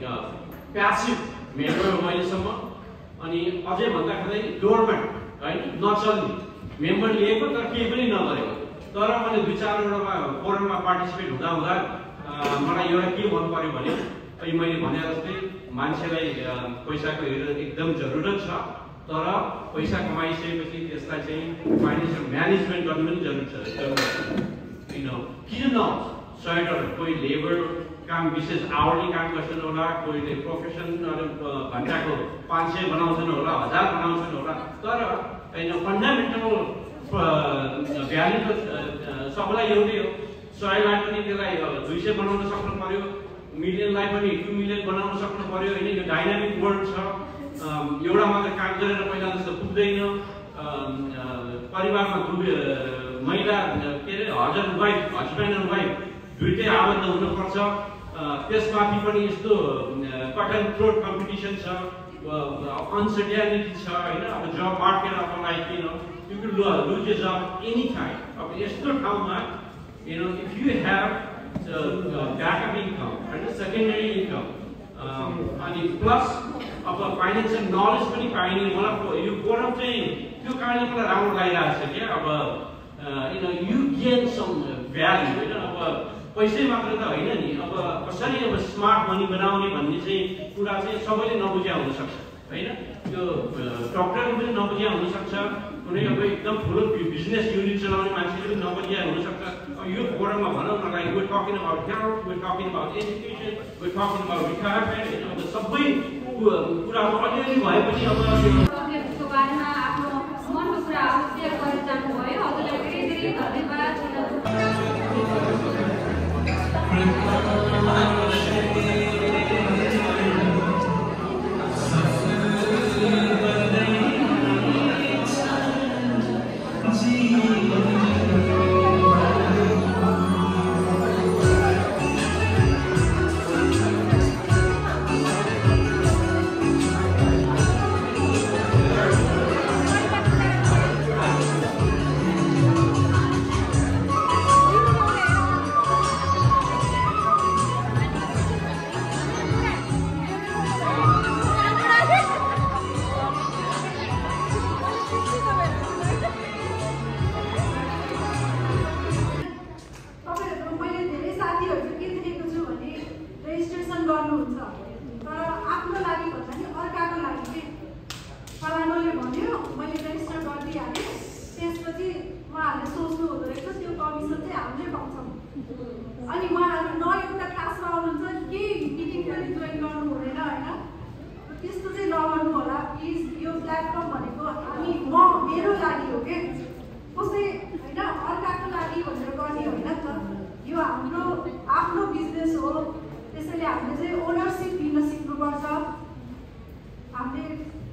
प्यासिभ मेम्बर हो अहिलेसम्म। अनि अझै भन्दाखेरि गभर्मेन्ट होइन नचल्ने मेम्बर लिएको तर केही पनि नगरेको। तर मैले दुई चारवटा फोरममा पार्टिसिपेट हुँदा हुँदा मलाई एउटा के मन पर्यो भने अहिले मैले भने जस्तै मान्छेलाई पैसाको एकदम जरुरत छ, तर पैसा कमाइसकेपछि त्यसलाई चाहिँ फाइनेन्सियल म्यानेजमेन्ट गर्नु पनि जरुरी छ। किन किन न सय डलर कोही लेबर काम विशेष आवरली काम गर्छन् होला, कोहीले प्रोफेसन घन्टाको पाँच सय बनाउँछन् होला, हजार बनाउँछन् होला, तर फन्डामेन्टल भ्यालु त सबैलाई एउटै हो। सयलाई पनि त्यसलाई दुई सय बनाउन सक्नु पर्यो, मिलियनलाई पनि टु मिलियन बनाउन सक्नु पर्यो होइन। यो डाइनामिक वर्ल्ड छ, एउटा मात्र काम गरेर पहिला जस्तो पुग्दैन। परिवारमा दुवै महिला के अरे husband wife husband and wife दुइटै आबद्ध हुनुपर्छ। त्यसमाथि पनि यस्तो कट एन्ड थ्रोट कम्पिटिसन छ, अनसर्टेनिटी छ होइन। अब जब मार्केट अब लाइक किन you can lose a job any time. अब यस्तो ठाउँमा you know if you have backup income होइन, सेकेन्डरी इन्कम अनि प्लस अब फाइनेन्सियल नलेज पनि पाइने, मलाई यो फोरम चाहिँ त्यो कारणले मलाई राम्रो लागिरहेको छ क्या। अब you know you gain some value होइन। अब पैसै मात्र त होइन नि, अब कसरी अब स्मार्ट मनी बनाउने भन्ने चाहिँ कुरा चाहिँ सबैले नबुझ्या हुनसक्छ होइन। त्यो डक्टरले पनि नबुझ्या हुनसक्छ, कुनै अब एकदम ठुलो बिजनेस युनिट चलाउने मान्छेले पनि नबुझ्या हुनसक्छ। अब यो फोरममा भनौँ न like we're talking about health, we're talking about education, we're talking about retirement होइन। अब सबै कुराहरू अलिअलि भए पनि अब त्यसको बारेमा आफ्नो मनको कुराहरू सेयर गरेर जानुभयो। हजुरलाई धेरै धेरै धन्यवाद। अनि उहाँहरू न एउटा क्लासमा आउनुहुन्छ केही मिटिङ पनि जोइन गर्नु हुँदैन होइन। त्यस्तो चाहिँ नगर्नु होला प्लिज। यो प्लेटफर्म भनेको हामी म मेरो लागि हो कि कसै होइन अर्काको लागि भनेर गर्ने होइन नि त। यो हाम्रो आफ्नो बिजनेस हो, त्यसैले हामीले चाहिँ ओनरसिप लिन सिक्नुपर्छ। हामीले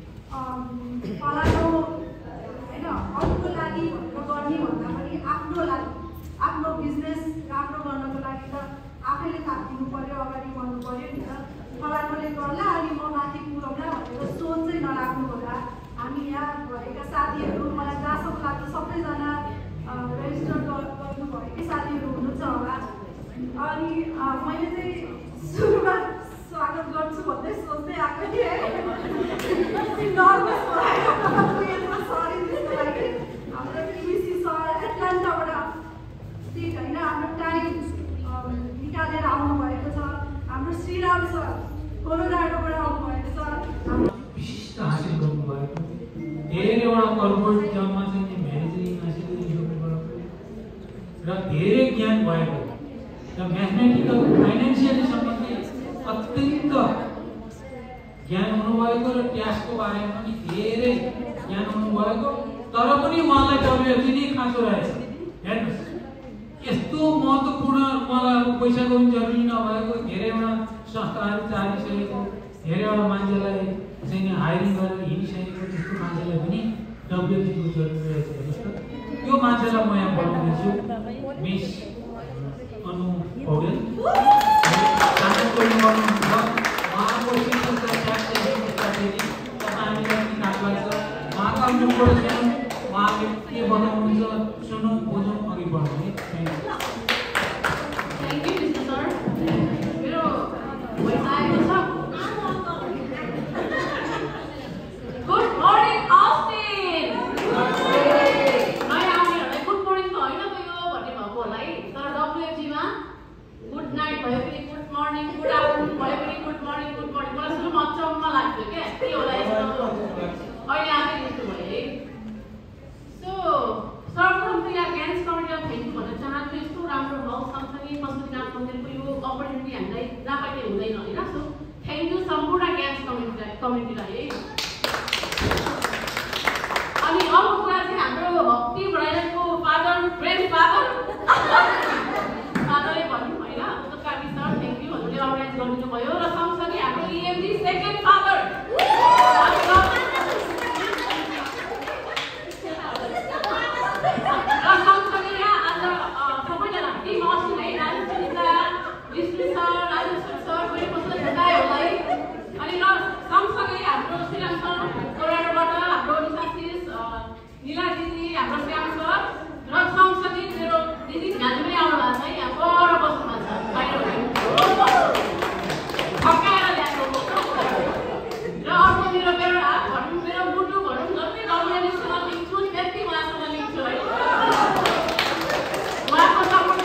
फलानु होइन अरूको लागि भनेर गर्ने भन्दा पनि आफ्नो लागि आफ्नो बिजनेस राम्रो गर्नको लागि त आफैले थापिदिनु पर्यो, अगाडि बढ्नु पर्यो नि त। फलानुले गर्ला अनि म माथि पुऱ्याउला भनेर सोच चाहिँ नराख्नु होला। हामी यहाँ भएका साथीहरू मलाई जहाँसम्म लाग्छ सबैजना रेजिस्टर गर्नुभएकै साथीहरू हुनुहुन्छ होला। अनि मैले चाहिँ सुरुमा स्वागत गर्छु भन्दै सोच्दै आएको थिएँ है, नर्भस भयो सरी त्यसको लागि। हाम्रो टिबिसी सर एटलान्टाबाट सिट होइन हाम्रो टाइम निकालेर आउनुभएको छ। हाम्रो श्रीराम सर कोलोराडोबाट आउनुभएको छ। विशिष्ट हासिल गर्नुभएको धेरैवटा कर्पोरेट जबमा चाहिँ म्यानेजरिङ हासिल गरिसक्नुभएको र धेरै ज्ञान भएको र म्याथमेटिकल फाइनेन्सियली समेत अत्यन्त ज्ञान हुनुभएको र ट्याक्सको बारेमा पनि धेरै ज्ञान हुनुभएको, तर पनि उहाँलाई डब्ल्युएफसी नै खाँचो रहेछ। हेर्नुहोस् यस्तो महत्त्वपूर्ण, मलाई अब पैसाको पनि जरुरी नभएको धेरैवटा संस्थाहरू चालिसकेको, धेरैवटा मान्छेलाई चाहिँ हायरिङ गरेर हिँडिसकेको त्यस्तो मान्छेलाई पनि डब्ल्युएफसीको जरुरी रहेछ। हेर्नुहोस् त, त्यो मान्छेलाई म यहाँ भन्दैछु मिस अनु पौडेल। उहाँको सिस्टमको ट्याक्सेसन स्ट्राटेजी तपाईँहरूलाई के थाहा लाग्छ? उहाँका मुखबाट सुनौँ, उहाँले के बनाउनुहुन्छ, सुनौँ बुझौँ, अघि बढौँ है। Thank you mister sir. मेरो भोइस आएको छ। Good morning Austin. नयाँ आउनेहरूलाई गुड मर्निङ त होइन त यो भन्ने भएको होला है, तर डब्ल्युएफजीमा गुड नाइट भयो पनि गुड मर्निङ, गुड आफ्टरनुन भयो पनि गुड मर्निङ गुड मर्निङ। मलाई सुरुमा अचम्म लाग्थ्यो क्या के होला यस्तो, अहिले आफै यस्तो भयो है। कम्युनिटीलाई है। अनि अब कुरा चाहिँ हाम्रो भक्ति बडाइको फादर ग्रेट फादर फादरले भन्नु होइन कामी सर थ्याङ्क यू हजुरले अर्गनाइज गरिदिनु भयो र सँगसँगै हाम्रो इएमजी सेकेन्ड फादर र सँगसँगै यहाँ आज सबैजना टिम अस्ति है राजु सुनिता विष्णु सर राजेश्वर सर पनि कसैले भेटायो होला है। अनि र सँगसँगै हाम्रो श्रीराम सर कोराडोबाट हाम्रो निशासिस निला दिदी हाम्रो श्याम सर र सँगसँगै मेरो दिदी गाजुमै आउनु भएको छ यहाँ पर बस्नु भएको छ बाहिर ठक्काएर ल्याएको र अर्को मेरो बेहोरा भनौँ मेरो मुटु भनौँ जति रमियालीसँग लिन्छु त्यति उहाँसँग लिन्छु है उहाँको सपोर्ट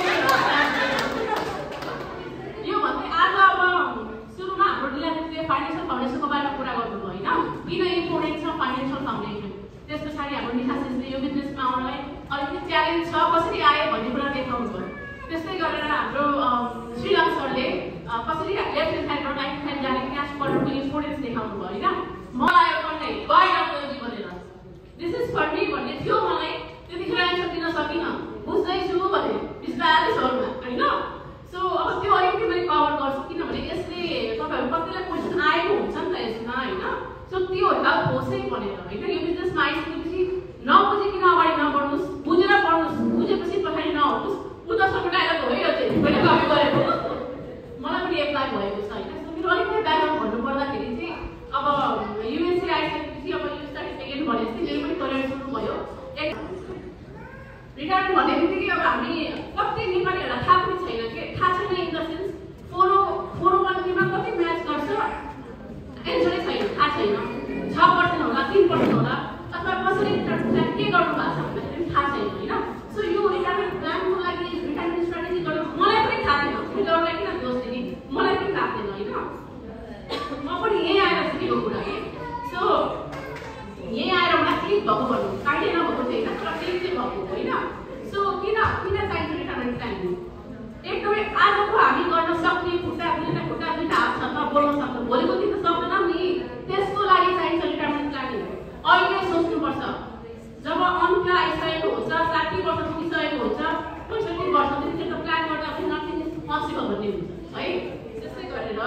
यो भन्दै आज अब सुरुमा हाम्रो निला दिदीले फाइनेन्सियल फाउन्डेसनको बारेमा कुरा गर्नुभयो होइन किन इम्पोर्टेन्ट छ फाइनेन्सियल फाउन्डेसन। त्यस पछाडि हाम्रो निशासिसले यो बिजनेसमा आउनलाई अलिकति च्यालेन्ज छ कसरी आयो भन्ने कुरा देखाउनु भयो। त्यस्तै गरेर हाम्रो श्रीराम सरले कसरी लेफ्ट ह्यान्ड साइडबाट राइट ह्यान्ड जाने क्यास पर्नुको इम्पोर्टेन्स देखाउनु भयो होइन। मलाई आयो पढ्नै गएर गयो भनेर दिस इज फर मी भन्ने थियो मलाई त्यतिखेर एन्सर दिन सकिनँ बुझ्दैछु भने बिस्तारै सरमा होइन। सो अब त्यो अलिकति मैले कभर गर्छु किनभने यसले तपाईँहरू कतिलाई क्वेसन आएको हुन्छ नि त यसमा होइन। सो त्यो हेल्प होसै भनेर होइन यो बिजनेसमा आइसकेपछि नबुझिकन अगाडि नबढ्नुहोस् बुझेर पढ्नुहोस् बुझेपछि पछाडि नहट्नुहोस् उनीहरूसँग डाइलग हो यो चाहिँ मैले कपी गरेको मलाई पनि एप्लाई भएको छ होइन। सो मेरो अलिकति ब्याकग्राउन्ड भन्नु पर्दाखेरि चाहिँ अब युएसए आइसकेपछि अब यो स्टडी सेकेन्ड भनेपछि मेरो पनि करियर सुरु भयो। एक रिटायरमेन्ट भन्ने बित्तिकै अब हामी कति नेपालीहरूलाई थाहा पनि छैन के थाहा छैन in the sense four four वानमा कति म्याच गर्छ एन्सरै छैन थाहा छैन छ पर्सेन्ट होला तिन पर्सेन्ट होला अथवा कसरी रिटायरमेन्ट के गर्नु भएको छ भन्दाखेरि थाहा छैन होइन। सो यो रिटायरमेन्ट प्लानको लागि रिटायरमेन्ट स्ट्राटेजी गर्नु मलाई पनि थाहा थिएन उनीहरूलाई किन दोष दिने मलाई पनि थाहा थिएन होइन। म पनि यहीँ आएर सिकेको कुरा है। सो यहीँ आएर मलाई क्लिक भएको भन्नु आइडिया नभएको छैन तर क्लिक चाहिँ भएको होइन। सो किन किन चाहिन्छ रिटायरमेन्ट प्लान एकदमै आजको हामी गर्न सक्ने खुट्टा दुईवटा खुट्टा दुईवटा हात छ त बोल्न सक्छ भोलिको दिन त सक्दैन नि त्यसको लागि चाहिन्छ रिटायरमेन्ट प्लानिङ। अहिले सोच्नुपर्छ जब अन्त्य आइसकेको हुन्छ साठी वर्ष पुगिसकेको हुन्छ पैँसठी वर्ष त्यतिखेर त प्लान गर्दा पनि नथिङ इज पोसिबल भन्ने हुन्छ है। त्यस्तै गरेर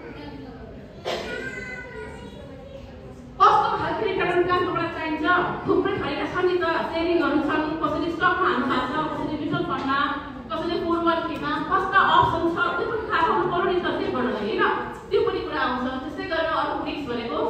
कस्तो खालको रिटायरमेन्ट प्लान तपाईँलाई चाहिन्छ थुप्रै थरीका छन् नि त सेभिङहरू छन् कसैले स्टकमा हाल्नु भएको छ कसैले म्युचुअल फन्डमा कसैले फोर वान केमा कस्ता अप्सन छ त्यो पनि थाहा पाउनु पर्यो नि त सेभ गर्नलाई होइन त्यो पनि कुरा आउँछ। त्यस्तै गरेर अर्को फिक्स भनेको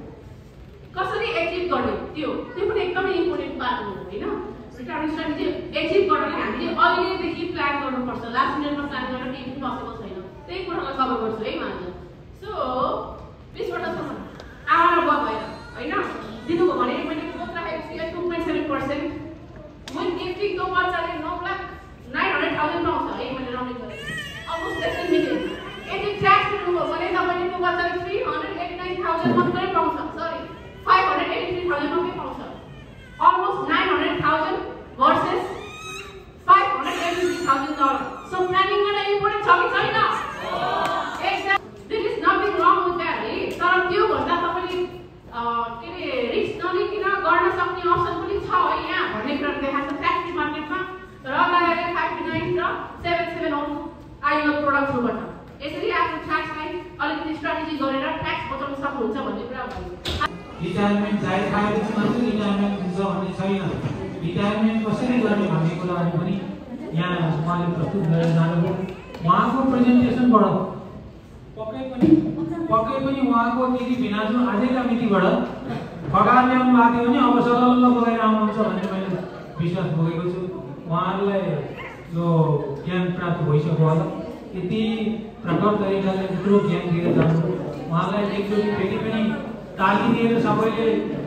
कसरी एचिभ गर्ने त्यो त्यो पनि एकदमै इम्पोर्टेन्ट पार्ट हो होइन। रिटायरमेन्ट स्ट्राटेजी एचिभ गर्नलाई हामीले अहिलेदेखि प्लान गर्नुपर्छ लास्ट मिनटमा प्लान गर्न केही पनि पोसिबल छैन त्यही कुरालाई कभर गर्छु है म आज। सो बिसवटासम्म आमा र बुवा भएर होइन दिनुभयो भने मैले पोस्ट राखेपछि टु पोइन्ट सेभेन पर्सेन्ट मैले गिफ्टिङ त्यो बच्चाले नौ लाख नाइन हन्ड्रेड थाउजन्ड पाउँछ है मैले रनिङ गरेँ अलमोस्ट त्यसै मिल्यो। यदि ट्याक्स दिनुभयो भने तपाईँले त्यो बच्चाले three hundred eighty nine thousand मात्रै पाउँछ sorry five hundred eighty three thousand मात्रै पाउँछ almost nine hundred thousand versus five hundred eighty three thousand dollar. So planning गर्न इम्पोर्टेन्ट छ कि छैन exact this is nothing wrong with that है। तर त्यो भन्दा तपाईँले के अरे रिस्क नलिकन गर्न सक्ने अप्सन पनि छ है यहाँ भन्ने कुरा देखाएको छ ट्याक्स डिपार्टमेन्टमा र लगाएर फाइभ नाइन र सेभेन सेभेन आउनु आइयो प्रोडक्ट थ्रुबाट यसरी आफ्नो ट्याक्सलाई अलिकति स्ट्राटेजी गरेर ट्याक्स बचाउन सक्नुहुन्छ भन्ने कुरा भयो। रिटायरमेन्ट जाहेर खाएपछि मात्रै रिटायरमेन्ट हुन्छ भन्ने छैन रिटायरमेन्ट कसरी गर्ने भन्ने कुराहरू पनि यहाँ उहाँले प्रस्तुत गरेर जानुभयो। उहाँको प्रेजेन्टेसनबाट पक्कै पनि पक्कै पनि उहाँको दिदी भिनाजु आजैका मितिबाट फगार ल्याउनु भएको थियो भने अब सलल्ल बगाएर आउनुहुन्छ भन्ने मैले विश्वास बोकेको छु। उहाँहरूलाई यो ज्ञान प्राप्त भइसक्यो होला यति प्रकट तरिकाले यत्रो ज्ञान दिएर जानु उहाँलाई एकचोटि फेरि पनि ताली दिएर सबैले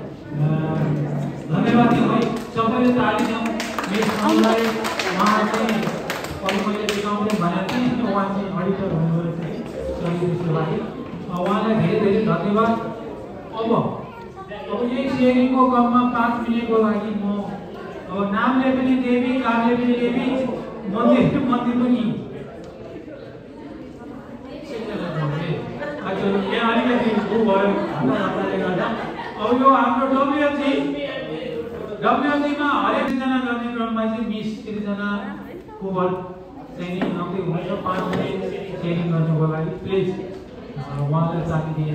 धन्यवाद दिउँ है सबैले ताली दिउँ। यसलाई उहाँ चाहिँ अघि मैले देखाउने भनेको थिएँ उहाँ चाहिँ अडिटर हुनुभएको थियो त्यसको लागि उहाँलाई धेरै धेरै धन्यवाद। अब अब यही सेयरिङको क्रममा पाँच मिनटको लागि म अब नामले पनि देवी कामले पनि देवी मन्दिर मन्दिर पनि अलिकति ऊ भयो हट्टा हट्टाले गर्दा अब यो हाम्रो डब्ल्युएफजी डब्ल्युएफजीमा हरेक जना गर्ने क्रममा चाहिँ मिस त्रिजना कोभर चाहिँ नि नक्कै हुनेछ पाँच मिनट सेयरिङ गर्नुको लागि प्लिज उहाँलाई चाबी दिएर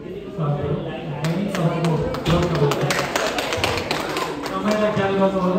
समयलाई ख्याल गर्नुहोला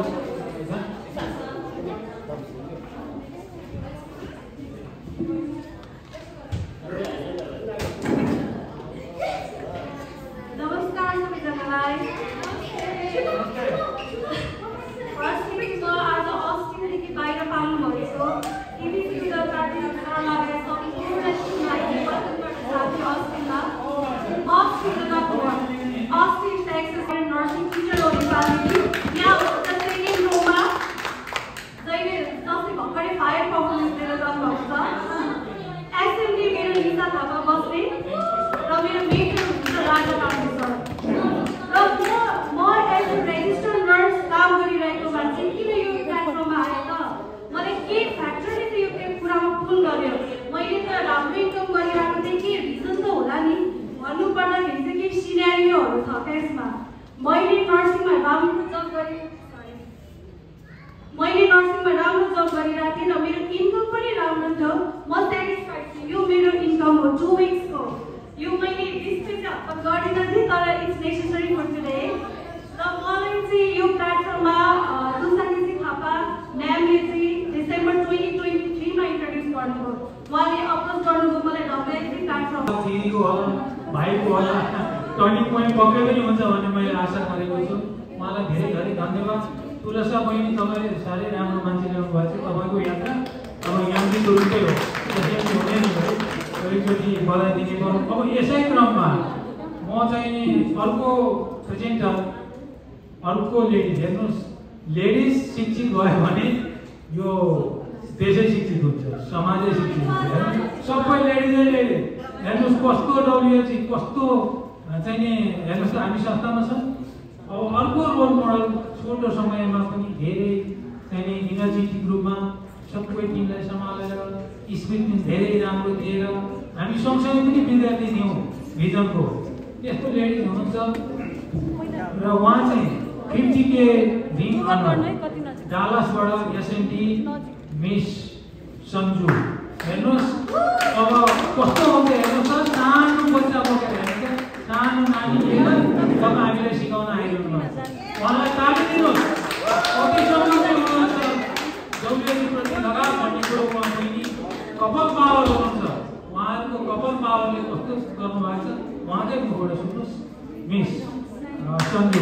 मैले नर्सिङमा राम्रो जब गरेँ मैले नर्सिङमा राम्रो जब गरिरहेको थिएँ र मेरो इन्कम पनि राम्रो थियो म सेटिस्फाइड छु यो मेरो इन्कम हो टु विक्सको यो मैले डिस्ट्रिक्ट हप्ता गरिनँ थिएँ तर इट्स नेसेसरी फर टुडे र मलाई चाहिँ यो प्लेटफर्ममा दुसाकेसी थापा म्यामले चाहिँ डिसेम्बर ट्वेन्टी ट्वेन्टी थ्रीमा इन्ट्रोड्युस गर्नुभयो उहाँले अप्रोच गर्नुभयो मलाई डब्ल्युएफसी प्लेटफर्म भाइको होला टर्निङ पोइन्ट पक्कै पनि हुन्छ भन्ने मैले आशा गरेको छु उहाँलाई धेरै धेरै धन्यवाद तुलसा बहिनी तपाईँले साह्रै राम्रो मान्छे ल्याउनु भएको छ तपाईँको यात्रा अब यहाँदेखि तुरुन्तै हो त्यसरी हुँदैन है एकचोटि बधाई दिने गरौँ अब यसै क्रममा म चाहिँ अर्को प्रेजेन्टर अर्को लेडिज हेर्नुहोस् लेडिज शिक्षित भयो भने यो देशै शिक्षित हुन्छ समाजै शिक्षित हुन्छ सबै लेडिजै लेडिज हेर्नुहोस् कस्तो डब्ल्युएफसी कस्तो चाहिँ नि हेर्नुहोस् त हामी संस्थामा छौँ अब अर्को रोल मोडल छोटो समयमा पनि धेरै चाहिँ नि इनर्जेटिक रूपमा सबै टिमलाई सम्हालेर स्पिच धेरै राम्रो दिएर हामी सँगसँगै पनि विद्यार्थी थियौँ भिजनको त्यस्तो लेडिज हुनुहुन्छ र उहाँ चाहिँ फिफ्टी के रिङ अनर डालासबाट एसएनटी मिस सन्जु हेर्नुहोस् अब कस्तो हुन्छ हेर्नुहोस् त सानो बच्चा बोकेर हेर्नुहोस् सानो नानी लिएर तब हामीलाई सिकाउन आइरहनु भएको उहाँलाई ताली दिनुहोस् कति सम्झौता हुनुहुन्छ डब्ल्युएफसीप्रति लगाव भन्ने कुरो उहाँ बहिनी कपाल पावर हुनुहुन्छ उहाँहरूको कपाल पावरले कस्तो गर्नुभएको छ उहाँकै मुखबाट सुन्नुहोस् मिस सन्जु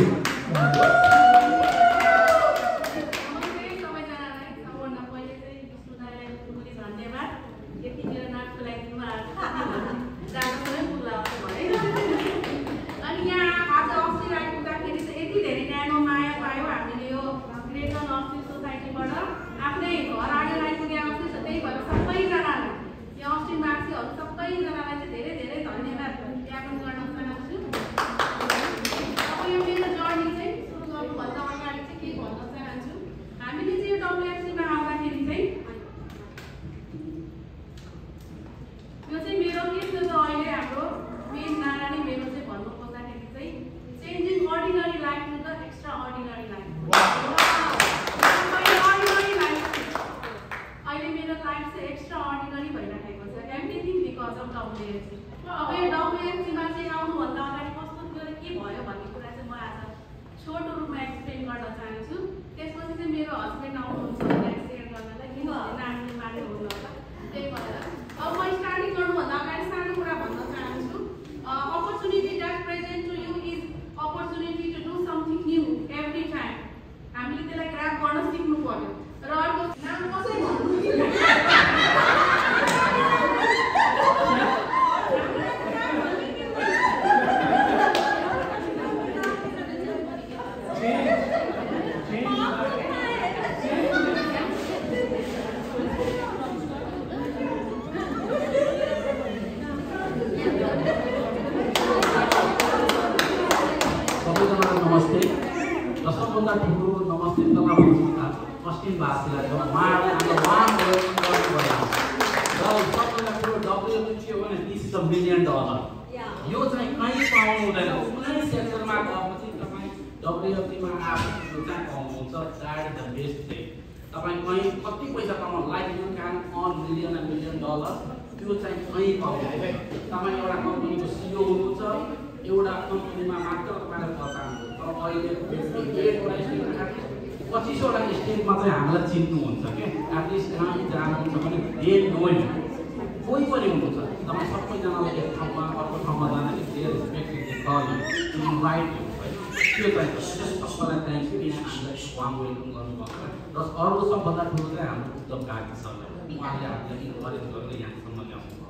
यो चाहिँ कहीँ पाउनु हुँदैन। कुनै सेक्टरमा गएपछि तपाईँ डब्ल्युएफसीमा आफू चाहिँ पाउनुहुन्छ। That is the best thing. तपाईँ कहीँ कति पैसा कमाउनु like you can earn million and million dollar, त्यो चाहिँ कहीँ पाउनुहुन्छ। तपाईँ एउटा कम्पनीको सिइओ हुनुहुन्छ, एउटा कम्पनीमा मात्र तपाईँलाई बचाउनुहुन्छ। तर अहिले एकवटा स्टेटमा पच्चिसवटा स्टेटमा चाहिँ हामीलाई चिन्नुहुन्छ क्या। एटलिस्ट कहीँ जानुहुन्छ भने दे नो यु, कोही पनि हुनुहुन्छ। तपाईँ सबैजनालाई एक ठाउँमा अर्को ठाउँमा जाँदाखेरि they respect you invite you है। त्यो चाहिँ सबैलाई थ्याङ्क्स किन हामीलाई वार्म वेलकम गर्नुभएको र अर्को सबभन्दा ठुलो चाहिँ हाम्रो उद्धव कार्की सरलाई, उहाँले हामीलाई इन्करेज गरेर यहाँसम्म ल्याउनु भयो।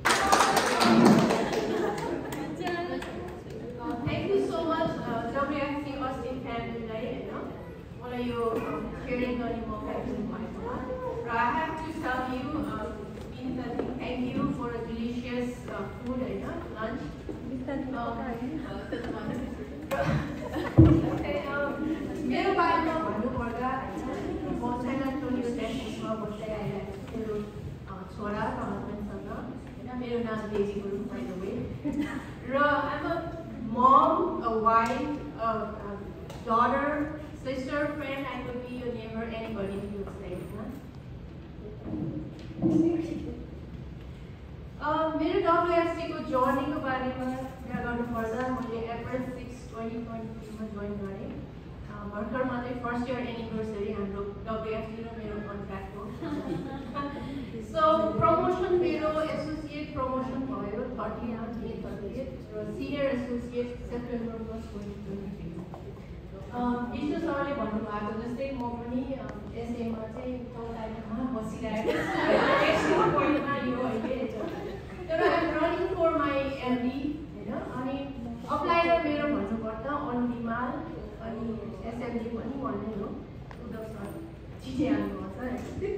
Thank you so much, W F C Austin family. मलाई यो सेयरिङ गर्ने मौका दिनुभएकोमा र I have to tell you, thank you for a delicious food होइन, lunch. मेरो बारेमा भन्नुपर्दा म चाहिँ टोनी स्ट्यान्डिसमा बस्दै आइरहेको छु मेरो छोरा र हस्बेन्डसँग होइन। मेरो नाम Daisy Gurung by the way र I'm a mom, a wife, a daughter, sister, friend, I could be your neighbor, anybody you would say. मेरो W F C को जर्नी को बारेमा कुरा गर्नुपर्दा मैले अप्रिल सिक्स ट्वेन्टी ट्वेन्टी थ्रीमा जोइन गरेँ। भर्खर मात्रै फर्स्ट इयर एनिभर्सरी हाम्रो W F C र मेरो कन्ट्र्याक्टको। सो प्रमोसन मेरो एसोसिएट प्रमोसन भयो थर्टी मे थर्टी र senior associate September first twenty twenty three. Bishnu सरले भन्नुभएको जस्तै म पनि एसएमा चाहिँ चौतारीमा बसिरहेको छु पोइन्टमा यो अहिले। तर I'm running for my MD होइन। अनि अप्लाइर मेरो भन्नुपर्दा अनुनिमाल अनि एसएमडी पनि भन्ने हो। उद्धव सर छिटिहाल्नुभएको छ।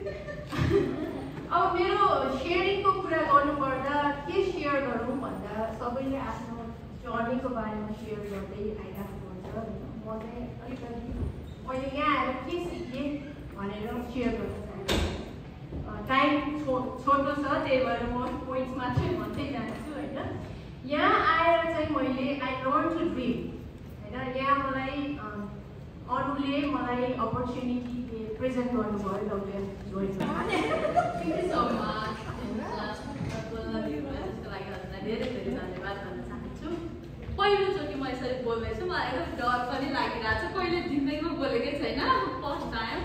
अब मेरो सेयरिङको कुरा गर्नुपर्दा के सेयर गरौँ भन्दा सबैले आफ्नो जर्नीको बारेमा सेयर गर्दै आइरहेको हुन्छ। म चाहिँ अलिकति मैले यहाँ आएर के सिकेँ भनेर सेयर गर्न चाहन्छु। टाइम छो छोटो छ, त्यही भएर म पोइन्ट्स मात्रै भन्दै जान्छु होइन। यहाँ आएर चाहिँ मैले आई लर्न टु ड्रिम होइन। यहाँ मलाई अरूले मलाई अपर्च्युनिटी प्रेजेन्ट गर्नुभयो डब्ल्युएफ जोइन धेरै धेरै धन्यवाद भन्न चाहन्छु। पहिलोचोटि म यसरी बोल्दैछु, मलाई एकदम डर पनि लागिरहेको छ। कहिले जिन्दगीमा बोलेकै छैन, फर्स्ट टाइम।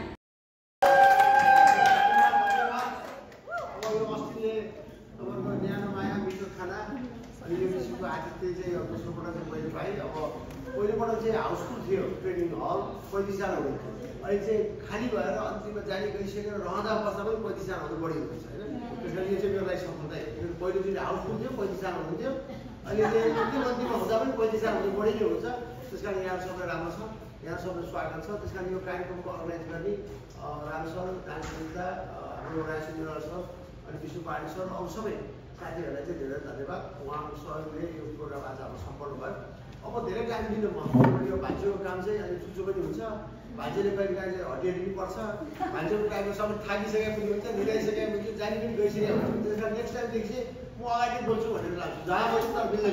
अनि यो किसिमको आतिथ्य चाहिँ अब दोस्रोपल्ट चाहिँ मैले पाएँ। अब पहिलोपल्ट चाहिँ हाउसफुल थियो ट्रेनिङ हल, पैँतिसजना हुनुहुन्थ्यो। अहिले चाहिँ खाली भएर अन्तिममा जाने गइसकेर रहँदा बस्दा पनि पैँतिसजनाहरू बढी हुनुहुन्छ होइन। त्यस कारण यो चाहिँ मेरो लागि सफलता हो। पहिलोचोटि हाउसफुल थियो, पैँतिसजना हुनुहुन्थ्यो। अहिले चाहिँ अन्तिम अन्तिममा हुँदा पनि पैँतिसजना हुँदै बढी नै हुन्छ। त्यस कारण यहाँ सबै राम्रो छ, यहाँ सबै स्वागत छ। त्यस कारण यो कार्यक्रमको अर्गनाइज गर्ने राम सर, दानदा, हाम्रो राजेश मिराल सर अनि विष्णु पाण्डे सर, अरू सबै साथीहरूलाई चाहिँ धेरै धन्यवाद। उहाँको सहयोगले यो प्रोग्राम आज हाम्रो सम्पन्न भयो। अब धेरै टाइम दिनु म यो भान्जेको काम चाहिँ अलि चुचो पनि हुन्छ। भान्जेले कहिले काहीँ हटिएर पनि पर्छ। भान्जेको टाइममा सबै थाकिसकेको पनि हुन्छ, निराइसकेको पनि हुन्छ, जानी पनि गइसकेको हुन्छ। त्यस कारण नेक्स्ट टाइमदेखि चाहिँ म अगाडि बोल्छु भनेर लाग्छु, जहाँ बस्छु तर मिल्दैन।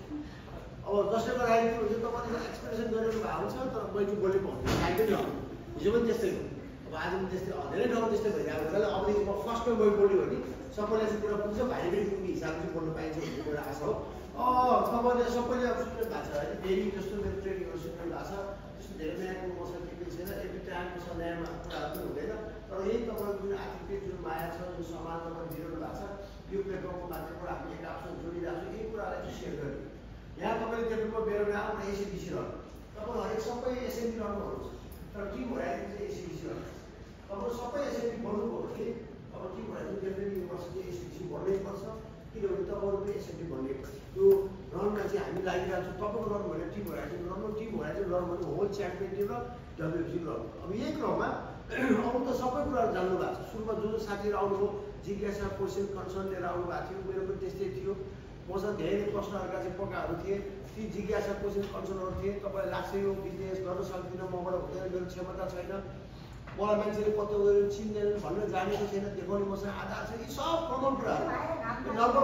अब जसले गर्दाखेरि के हुन्छ तपाईँले एक्सप्रेसन गरेर भएको छ तर मैले बोल्नै पाउँदैन, टाइम पनि नहुनु। हिजो पनि त्यस्तै हो, अब आज पनि त्यस्तै धेरै ठाउँमा त्यस्तै भइरहेको छ। अबदेखि म फर्स्टमा गइ बोल्यो भने सबैलाई चाहिँ कुरा पुग्छ, भाइ पनि पुग्ने हिसाबले चाहिँ बोल्नु पाइन्छ भन्ने एउटा आशा हो। तपाईँले सबैले अब सुन्नु भएको छ होइन, डेली जस्तो मेरो ट्रेनिङहरू सुन्नु भएको छ। त्यस्तो धेरै नयाँ मसँग के पनि छैन, एभ्री टाइमको छ नयाँमा कुराहरू पनि हुँदैन। तर यही तपाईँको जुन आतिथ्य, जुन माया छ, जुन समाज तपाईँ दिइरहनु भएको छ, यो प्लेटफर्मको माध्यमबाट हामी एक आपसँग जोडिरहेको छ। यही कुरालाई चाहिँ सेयर गर्ने। यहाँ तपाईँले देख्नुभयो मेरो नाम र एसिडिसी रहनु, तपाईँ हरेक सबै एसएमडी रहनुहुन्छ, तर टिम भइरहेको चाहिँ एसिडिसी रहनु। तपाईँ सबै एसएमडी बन्नुभयो भने अब टिम भइरहेको डेफिनेटली यो वर्ष चाहिँ एसिडिसी बन्नै पर्छ, किनभने तपाईँहरू पनि एसएमडी बन्नै पर्छ। त्यो रनमा चाहिँ हामी लागिरहेको छौँ। तपाईँको रन भने टिम भइरहेको छ, रनमा टिम भइरहेको छ, रन भने होल च्याम्पियन टिम र डब्ल्युएफसी रन। अब यही क्रममा अरू त सबै कुराहरू जान्नु भएको छ। सुरुमा जो जो साथीहरू आउनुभयो, जिज्ञासा, क्वेसन, कन्सर्न लिएर आउनु भएको थियो, मेरो पनि त्यस्तै थियो। मसँग धेरै प्रश्नहरूका चाहिँ पक्काहरू थिए, ती जिज्ञासा, क्वेसन, कन्सर्नहरू थिए। तपाईँलाई लाग्छ यो बिजनेस गर्न सक्दिनँ, मबाट हुँदैन, मेरो क्षमता छैन, मलाई मान्छेले पत्तो गरेर चिन्दैन, भन्न जानेको छैन, देखाउने मसँग आधार छ, यी सब कमन कुराहरू, नर्मल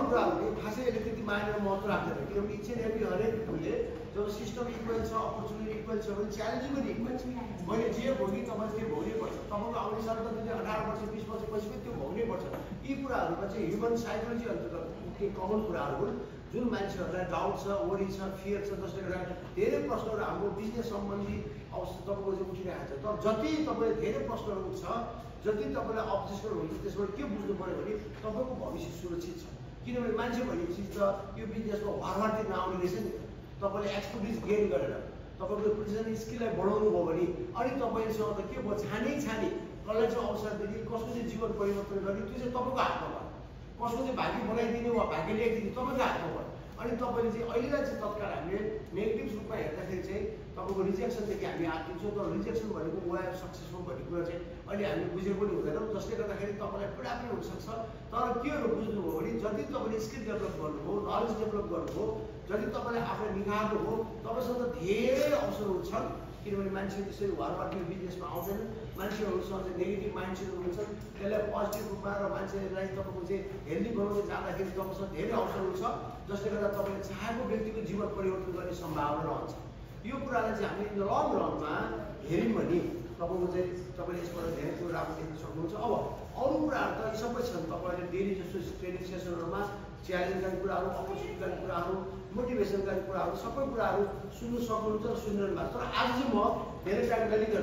कुरा हो कि खासै यसले त्यति मानेर महत्त्व राख्दैन किनभने इच एन्ड एभ्री हरेकले जब सिस्टम इक्वल छ अपर्च्युनिटी इक्वल छ भने च्यालेन्जिङ पनि इक्वल छ मैले जे भोगेँ तपाईँले त्यो भोग्नै पर्छ तपाईँको आउने साल त दुई हजार अठार वर्ष बिस वर्ष पछि पनि त्यो भोग्नै पर्छ यी कुराहरूमा चाहिँ ह्युमन साइकोलोजी अन्तर्गत के कमन कुराहरू हुन् जुन मान्छेहरूलाई डाउट छ वरी छ फियर छ जसले गर्दा धेरै प्रश्नहरू हाम्रो बिजनेस सम्बन्धी अवस्था तपाईँको चाहिँ उठिरहेको छ तर जति तपाईँले धेरै प्रश्नहरू उठ्छ जति तपाईँलाई अब्जेक्सन हुन्छ त्यसबाट के बुझ्नु पऱ्यो भने तपाईँको भविष्य सुरक्षित छ किनभने मान्छे भन्ने चिज त यो बिजनेसमा घरबारतिर नआउने रहेछ नि तपाईँले एक्सपर्टिज गेन गरेर तपाईँको प्रेजेन्ट स्किललाई बढाउनु भयो भने अनि तपाईँसँग त के भयो छानै छाने कसलाई चाहिँ अवसर दिने कसको चाहिँ जीवन परिवर्तन गर्ने त्यो चाहिँ तपाईँको हातमा भयो कसको चाहिँ भाग्य बनाइदिने वा भाग्य ल्याइदिने तपाईँको हातमा भयो अनि तपाईँले चाहिँ अहिलेलाई चाहिँ तत्काल हामीले नेगेटिभ रूपमा हेर्दाखेरि चाहिँ तपाईँको रिजेक्सनदेखि हामी आत्तिन्छौँ तर रिजेक्सन भनेको वे अफ सक्सेसफुल भन्ने कुरा चाहिँ अहिले हामीले बुझेको पनि हुँदैनौँ जसले गर्दाखेरि तपाईँलाई पीडा पनि हुनसक्छ तर केहरू बुझ्नुभयो भने जति तपाईँले स्किल डेभलप गर्नुभयो नलेज डेभलप गर्नुभयो जति तपाईँले आफूलाई निखार्नुभयो तपाईँसँग धेरै अवसरहरू छन् किनभने मान्छे त्यसरी घरबाट बिजनेसमा आउँदैन मान्छेहरूसँग चाहिँ नेगेटिभ माइन्डसेटहरू हुन्छन् त्यसलाई पोजिटिभ रूपमा र मान्छेलाई तपाईँको चाहिँ हेल्दी बनाउँदै जाँदाखेरि तपाईँसँग धेरै अवसरहरू छ जसले गर्दा तपाईँले चाहेको व्यक्तिको जीवन परिवर्तन गर्ने सम्भावना रहन्छ यो कुरालाई चाहिँ हामीले लङ रनमा हेऱ्यौँ भने तपाईँको चाहिँ तपाईँले यसबाट धेरै कुरो राम्रो देख्न सक्नुहुन्छ अब अरू कुराहरू त यी सबै छन् तपाईँले डेली जस्तो ट्रेनिङ सेसनहरूमा च्यालेन्ज गर्ने कुराहरू अपर्च्युनिटी गर्ने कुराहरू मोटिभेसन गर्ने कुराहरू सबै कुराहरू सुन्नु सक्नुहुन्छ र सुनिरहनु भएको तर आज चाहिँ म धेरै टाइम नलिकन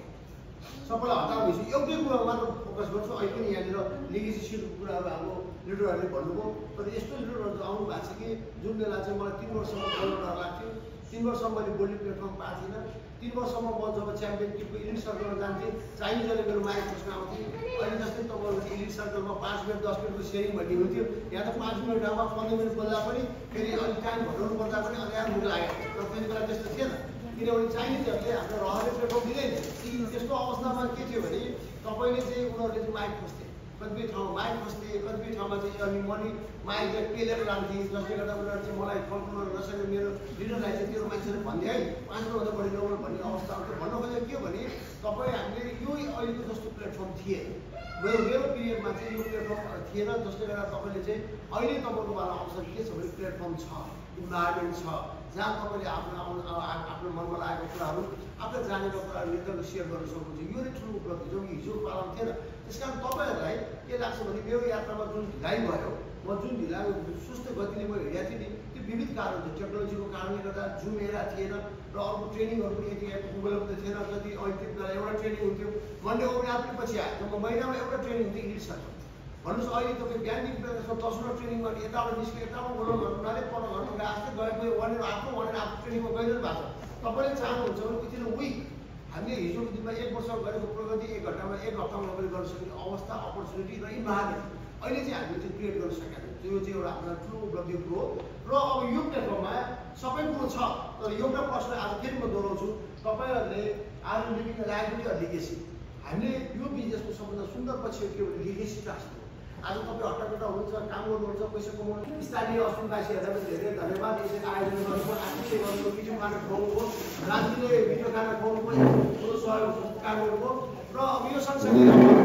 सबैलाई हतार भइसक्यो एउटै कुरामा मात्र फोकस गर्छु अहिले पनि यहाँनिर लिगेसी सिटको कुराहरू हाम्रो लिडरहरूले भन्नुभयो तर यस्तो लिडरहरू आउनु भएको छ कि जुन बेला चाहिँ मलाई तिन वर्षसम्म बोल्न डर लाग्थ्यो तिन वर्षसम्म मैले बोल्ने प्लेटफर्म पाएको थिइनँ तिन वर्षसम्म म जब च्याम्पियनसिपको इलिट सर्कलमा जान्थेँ चाइनिजले मेरो माइक खोज्न आउँथेँ अहिले जस्तै तपाईँहरूको इलिट सर्कलमा पाँच मिनट दस मिनटको सेयरिङ भन्ने हुन्थ्यो यहाँ त पाँच मिनटमा पन्ध्र मिनट बोल्दा पनि फेरि अलिक टाइम घटाउनु पर्दा पनि अलिक मुख लागेको तर त्यति बेला त्यस्तो थिएन किनभने चाइनिजहरूले हाम्रो रहने प्लेटफर्म दिँदैन त्यस्तो अवस्थामा के थियो भने तपाईँले चाहिँ उनीहरूले चाहिँ माइक खोज्थे कतिपय ठाउँमा माइक खोज्थे कतिपय ठाउँमा चाहिँ अनि मनी माइकलाई पेलेर लान्थे जसले गर्दा उनीहरू चाहिँ मलाई कन्ट्रोल गर्न नसकेर मेरो लिडरलाई चाहिँ त्यो मान्छेले भन्थे है पाँच मिनटभन्दा बढी नगर्नु भन्ने अवस्था आउँथ्यो भन्नु खोजेको के भने तपाईँ हामीले यो अहिलेको जस्तो प्लेटफर्म थिएन मेरो मेरो पिरियडमा चाहिँ यो प्लेटफर्म थिएन जसले गर्दा तपाईँले चाहिँ अहिले तपाईँको वाला अवसर के छ भने प्लेटफर्म छ इन्भाइरोमेन्ट छ जहाँ तपाईँले आफ्नो आफ्नो मनमा लागेको कुराहरू आफूले जानेको कुराहरू नेताहरू सेयर गर्न सक्नुहुन्छ यो नै ठुलो उपलब्धि जो हिजो पालन थिएन त्यस कारण तपाईँहरूलाई के लाग्छ भने मेरो यात्रामा जुन ढिलाइ भयो म जुन ढिलाइ सुस्त गतिले म हिँडेको थिएँ नि त्यो विविध कारण थियो टेक्नोलोजीको कारणले गर्दा जुम एरा थिएन र अर्को ट्रेनिङहरू पनि यति उपलब्ध थिएन जति अहिले त्यति बेला एउटा ट्रेनिङ हुन्थ्यो मन्डे ओभर पनि पछि आयो जब महिनामा एउटा ट्रेनिङ हुन्थ्यो इङ्ग्लिस सर्कल भन्नुहोस् अहिले तपाईँ बिहान त्यसमा दसवटा ट्रेनिङ गर्ने यताबाट निस्क्यो यताबाट बोल्नु गर्नु उनीहरूले पढ्नु गर्नु आजै गएको वान आफ्नो वान आफ्नो ट्रेनिङमा गइरहनु भएको छ तपाईँले चाहनुहुन्छ भने विथिन अ विक हामीले हिजोको दिनमा एक वर्ष गरेको प्रगति एक घन्टामा एक हप्तामा तपाईँले गर्न सकिने अवस्था अपर्च्युनिटी र इन्भाइरोमेन्ट अहिले चाहिँ हामीले त्यो क्रिएट गर्न सकेका छौँ त्यो चाहिँ एउटा आफ्नो ठुलो उपलब्धि हो र अब यो प्लेटफर्ममा सबै कुरो छ तर एउटा प्रश्न आज फेरि म दोहोऱ्याउँछु तपाईँहरूले आज लिभिङ लाइबिलिटी अर लिगेसी हामीले यो बिजनेसको सबभन्दा सुन्दर पक्ष के भने लिगेसी ट्रान्सफर आज तपाईँ हट्टाकट्टा हुनुहुन्छ काम गर्नुहुन्छ पैसा कमाउनु स्थानीय असुलवासीहरूलाई पनि धेरै धन्यवाद यसरी आयोजन गर्नुभयो आफूले गर्नुभयो मिठो खाना खुवाउनुभयो रातिले मिठो खाना खुवाउनु पनि ठुलो सहयोग काम गर्नुभयो र अब यो सँगसँगै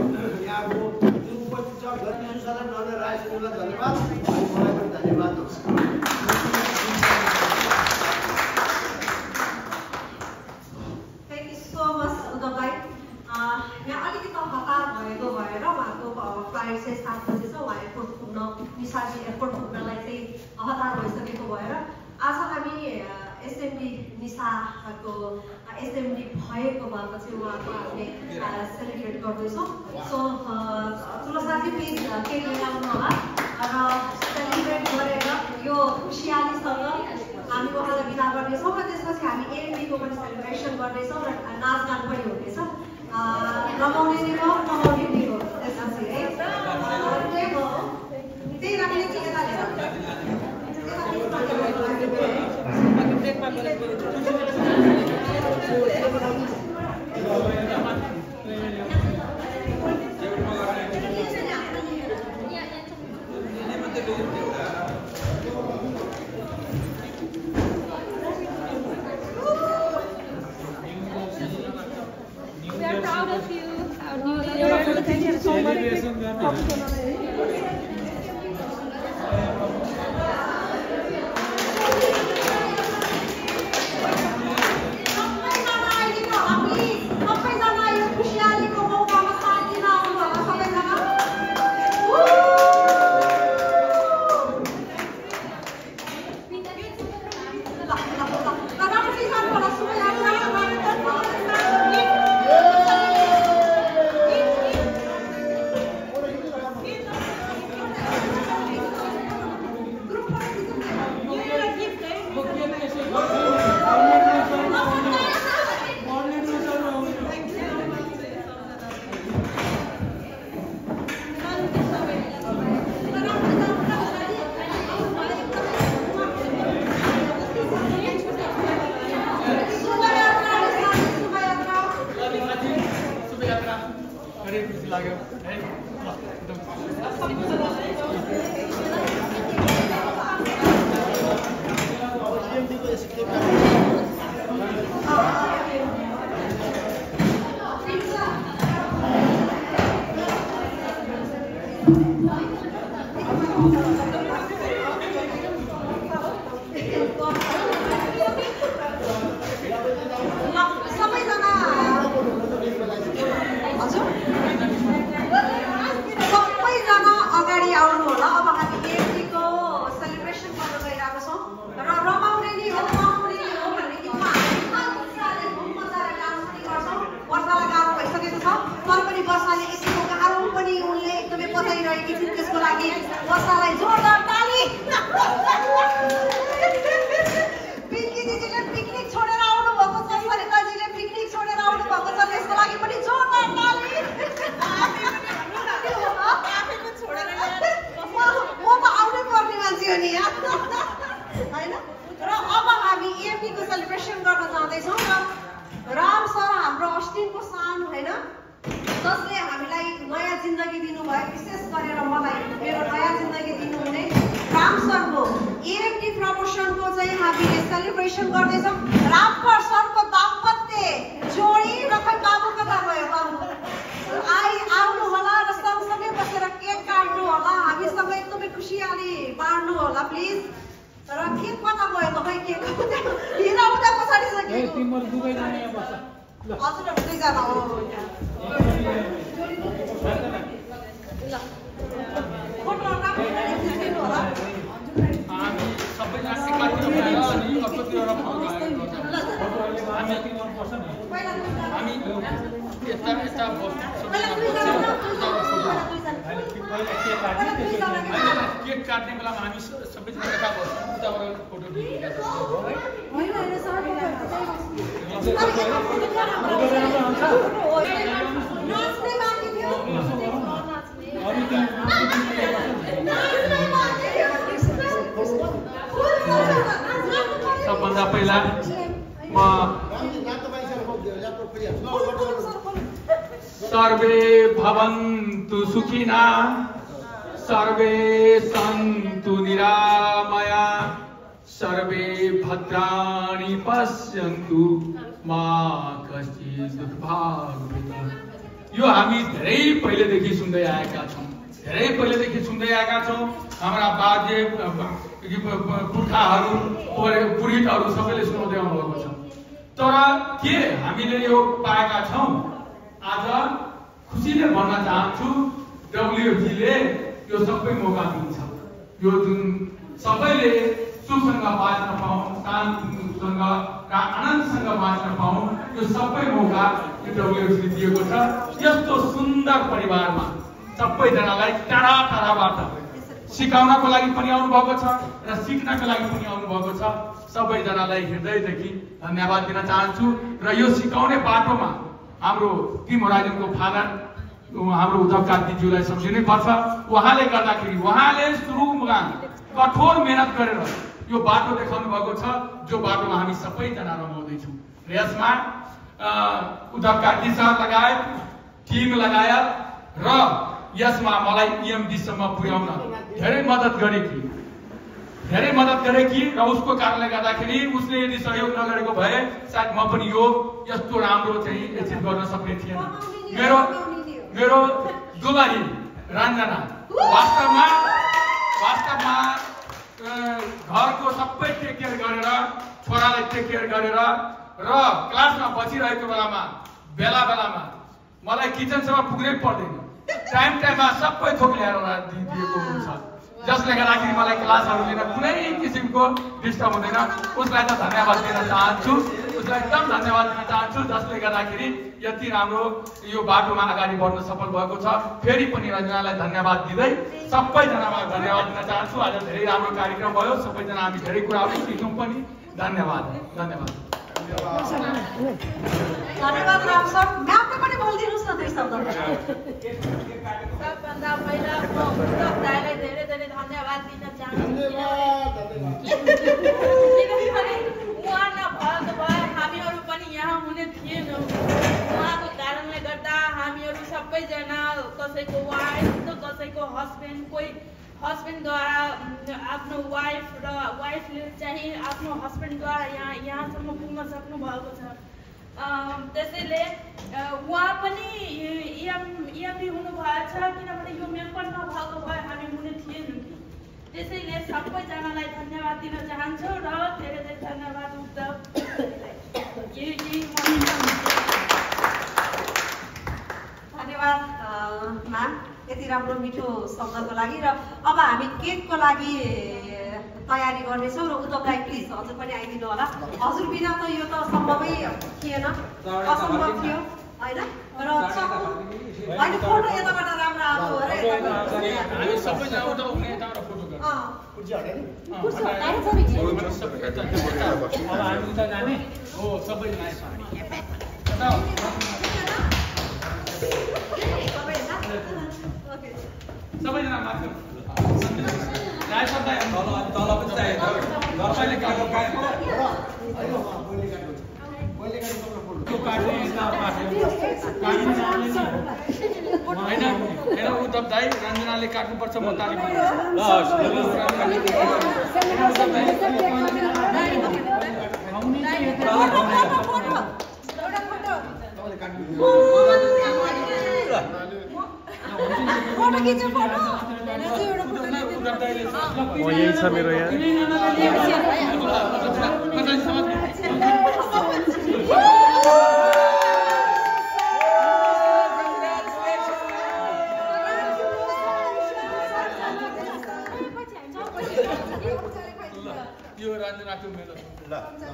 यहाँको जुन उपस्थित छ गतिविधिलाई नर्ने राय सुनिलाई धन्यवाद अनि मलाई पनि धन्यवाद thank you so much Uddhav भाइ यहाँ अलिकति हतार भएको भएर उहाँको फ्लाइट चाहिँ सात बजी छ उहाँ एयरपोर्ट पुग्न निसाजी एयरपोर्ट पुग्नलाई चाहिँ हतार भइसकेको भएर आज हामी एसएमडी निसाको एसएमडी भएको भएर चाहिँ उहाँको हामीले सेलिब्रेट गर्दैछौँ सो ठुलो साथी प्लिज केही ल्याउनु होला र सेलिब्रेट गरेर यो खुसियालीसँग हामी उहाँलाई बिदा गर्नेछौँ र त्यसपछि हामी एएमडीको पनि सेलिब्रेसन गर्नेछौँ र नाचगान पनि हुनेछ रमाउने नै हो रमाउने नै हो त्यसपछि है त्यही हो त्यही राख्ने चाहिँ यता लिएर We are proud of you, our new leader. Thank you so much. सबभन्दा पहिला म सर्वे भवन्तु सुखिना सर्वे सन्तु निरामया सर्वे भद्राणि पश्यन्तु मा कश्चित् दुर्भाग्येत। यो हामी धेरै पहिलेदेखि सुन्दै आएका छौँ, धेरै पहिलेदेखि सुन्दै आएका छौँ। हाम्रा बाजे पुर्खाहरू पुरोहितहरू सबैले सुनाउँदै आउनुभएको छ। तर के हामीले यो पाएका छौँ? आज खुसीले भन्न चाहन्छु डब्ल्युएफजीले यो सबै मौका दिन्छ। यो जुन सबैले सुखसँग बाँच्न पाऊँ, शान्तसँग आनन्दसँग बाँच्न पाऊँ, यो सबै मौका यो डब्ल्युएफजीले दिएको छ। यस्तो सुन्दर परिवारमा सबैजनालाई टाढा टाढाबाट सिकाउनको लागि पनि आउनुभएको छ र सिक्नको लागि पनि आउनुभएको छ। सबैजनालाई हृदयदेखि धन्यवाद दिन चाहन्छु। र यो सिकाउने बाटोमा हाम्रो टिम होराइजनको फादर हाम्रो उद्धव कार्कीज्यूलाई सम्झिनै पर्छ। उहाँले गर्दाखेरि उहाँले सुरुमा कठोर मेहनत गरेर यो बाटो देखाउनु भएको छ, जो बाटोमा हामी सबैजना रमाउँदैछौँ। र यसमा उद्धव कार्की सर लगायत टिम लगायत र यसमा मलाई इएमडीसम्म पुर्याउन धेरै मद्दत गरेकी धेरै मद्दत गरेकी र उसको कारणले गर्दाखेरि उसले यदि सहयोग नगरेको भए सायद म पनि यो यस्तो राम्रो चाहिँ एचिभ गर्न सक्ने थिएन। मेरो मेरो दुलाही रञ्जना वास्तवमा वास्तवमा घरको सबै टेक केयर गरेर छोरालाई टेक केयर गरेर र क्लासमा बसिरहेको बेलामा बेला बेलामा मलाई किचनसम्म पुग्नै पर्दैन। टाइम टाइममा सबै थोक ल्याएर दिएको हुन्छ, जसले गर्दाखेरि मलाई क्लासहरू लिन कुनै किसिमको डिस्टर्ब हुँदैन। उसलाई त धन्यवाद दिन चाहन्छु। उसलाई एकदम धन्यवाद दिन चाहन्छु जसले गर्दाखेरि यति राम्रो यो बाटोमा अगाडि बढ्न सफल भएको छ। फेरि पनि रञ्जनालाई धन्यवाद दिँदै सबैजनामा धन्यवाद दिन चाहन्छु। आज धेरै राम्रो कार्यक्रम भयो, सबैजना हामी धेरै कुराहरू सिक्यौँ पनि। धन्यवाद धन्यवाद धन्यवाद राम सर। म्यामले पनि बोलिदिनुहोस् न दुई शब्द। सबभन्दा पहिला म उत्तम दाइलाई धेरै धेरै धन्यवाद दिन चाहन्छु किनभने उहाँ नभएको भए हामीहरू पनि यहाँ हुने थिएनौँ। उहाँको कारणले गर्दा हामीहरू सबैजना कसैको वाइफ त कसैको हस्बेन्ड, कोही हस्बेन्डद्वारा आफ्नो वाइफ र वाइफले चाहिँ आफ्नो हस्बेन्डद्वारा यहाँ यहाँसम्म पुग्न सक्नु भएको छ। त्यसैले उहाँ पनि इएम इएमडी हुनुभएको छ किनभने यो मेम्बर नभएको भए हामी हुने थिएनौँ कि। त्यसैले सबैजनालाई धन्यवाद दिन चाहन्छु र धेरै धेरै धन्यवाद उत्तम। धन्यवाद म्याम यति राम्रो मिठो शब्दको लागि। र अब हामी केकको लागि तयारी गर्नेछौँ र उद्धव दाइ प्लिज हजुर पनि आइदिनु होला। हजुर बिना त यो त सम्भवै थिएन, असम्भव थियो होइन। र होइन फोटो यताबाट राम्रो आएको अरे हामी सबैजना उता उनी यताबाट फोटो गर्छौँ। अब हामी उता जाने हो सबैजना सबैजना माथि राय शब्द तल तल पनि चाहिएको दर्शकले काट्नु पाएन त्यो काट्ने होइन होइन उद्धव दाइ रञ्जनाले काट्नुपर्छ म तालिम यही छ मेरो यहाँ। यो रञ्जनाको मेरो ल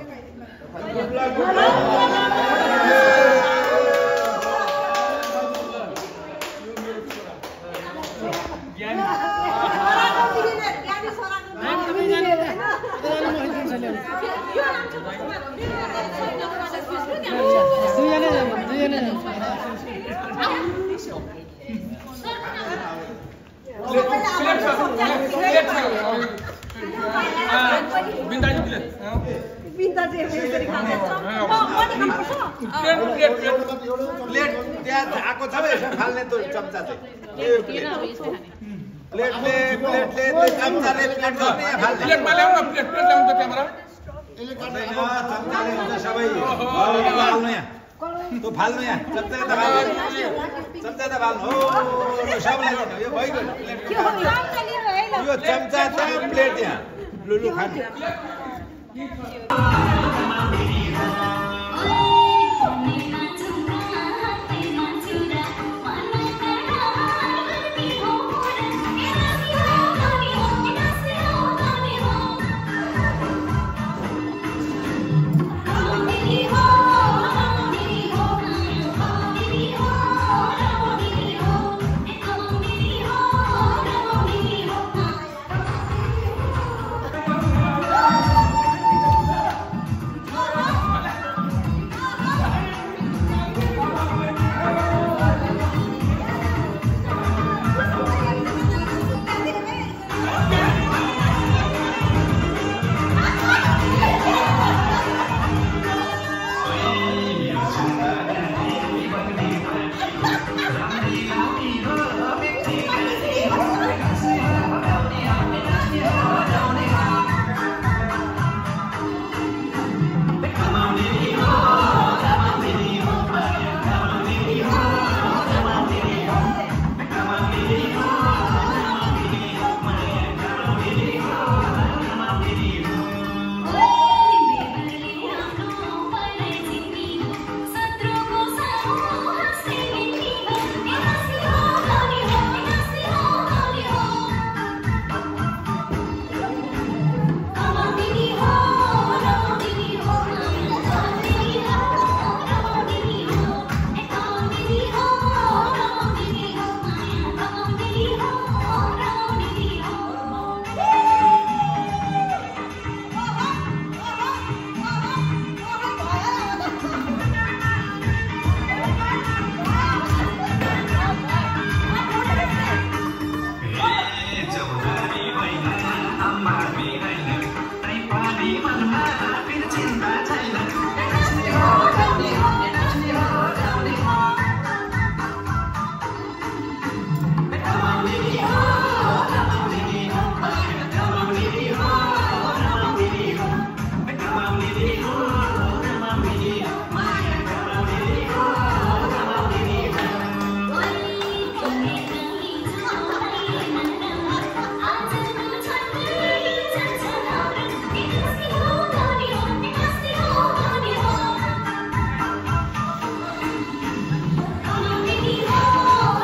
प्लेट त्यहाँ आएको छ यसो फाल्ने त्यो चम्चा चाहिँ प्लेटले प्लेटले त्यो चम्चाले प्लेट गर्ने फाल्ने प्लेटमा ल्याउन प्लेट प्लेट ल्याउन त क्यामेरा चम्चाले हुन्छ सबै फाल्नु यहाँ त्यो फाल्नु यहाँ चम्चा त फाल्नु चम्चा त फाल्नु हो सबलाई गर्नु यो भइगयो यो चम्चा त प्लेट यहाँ लुलु खानु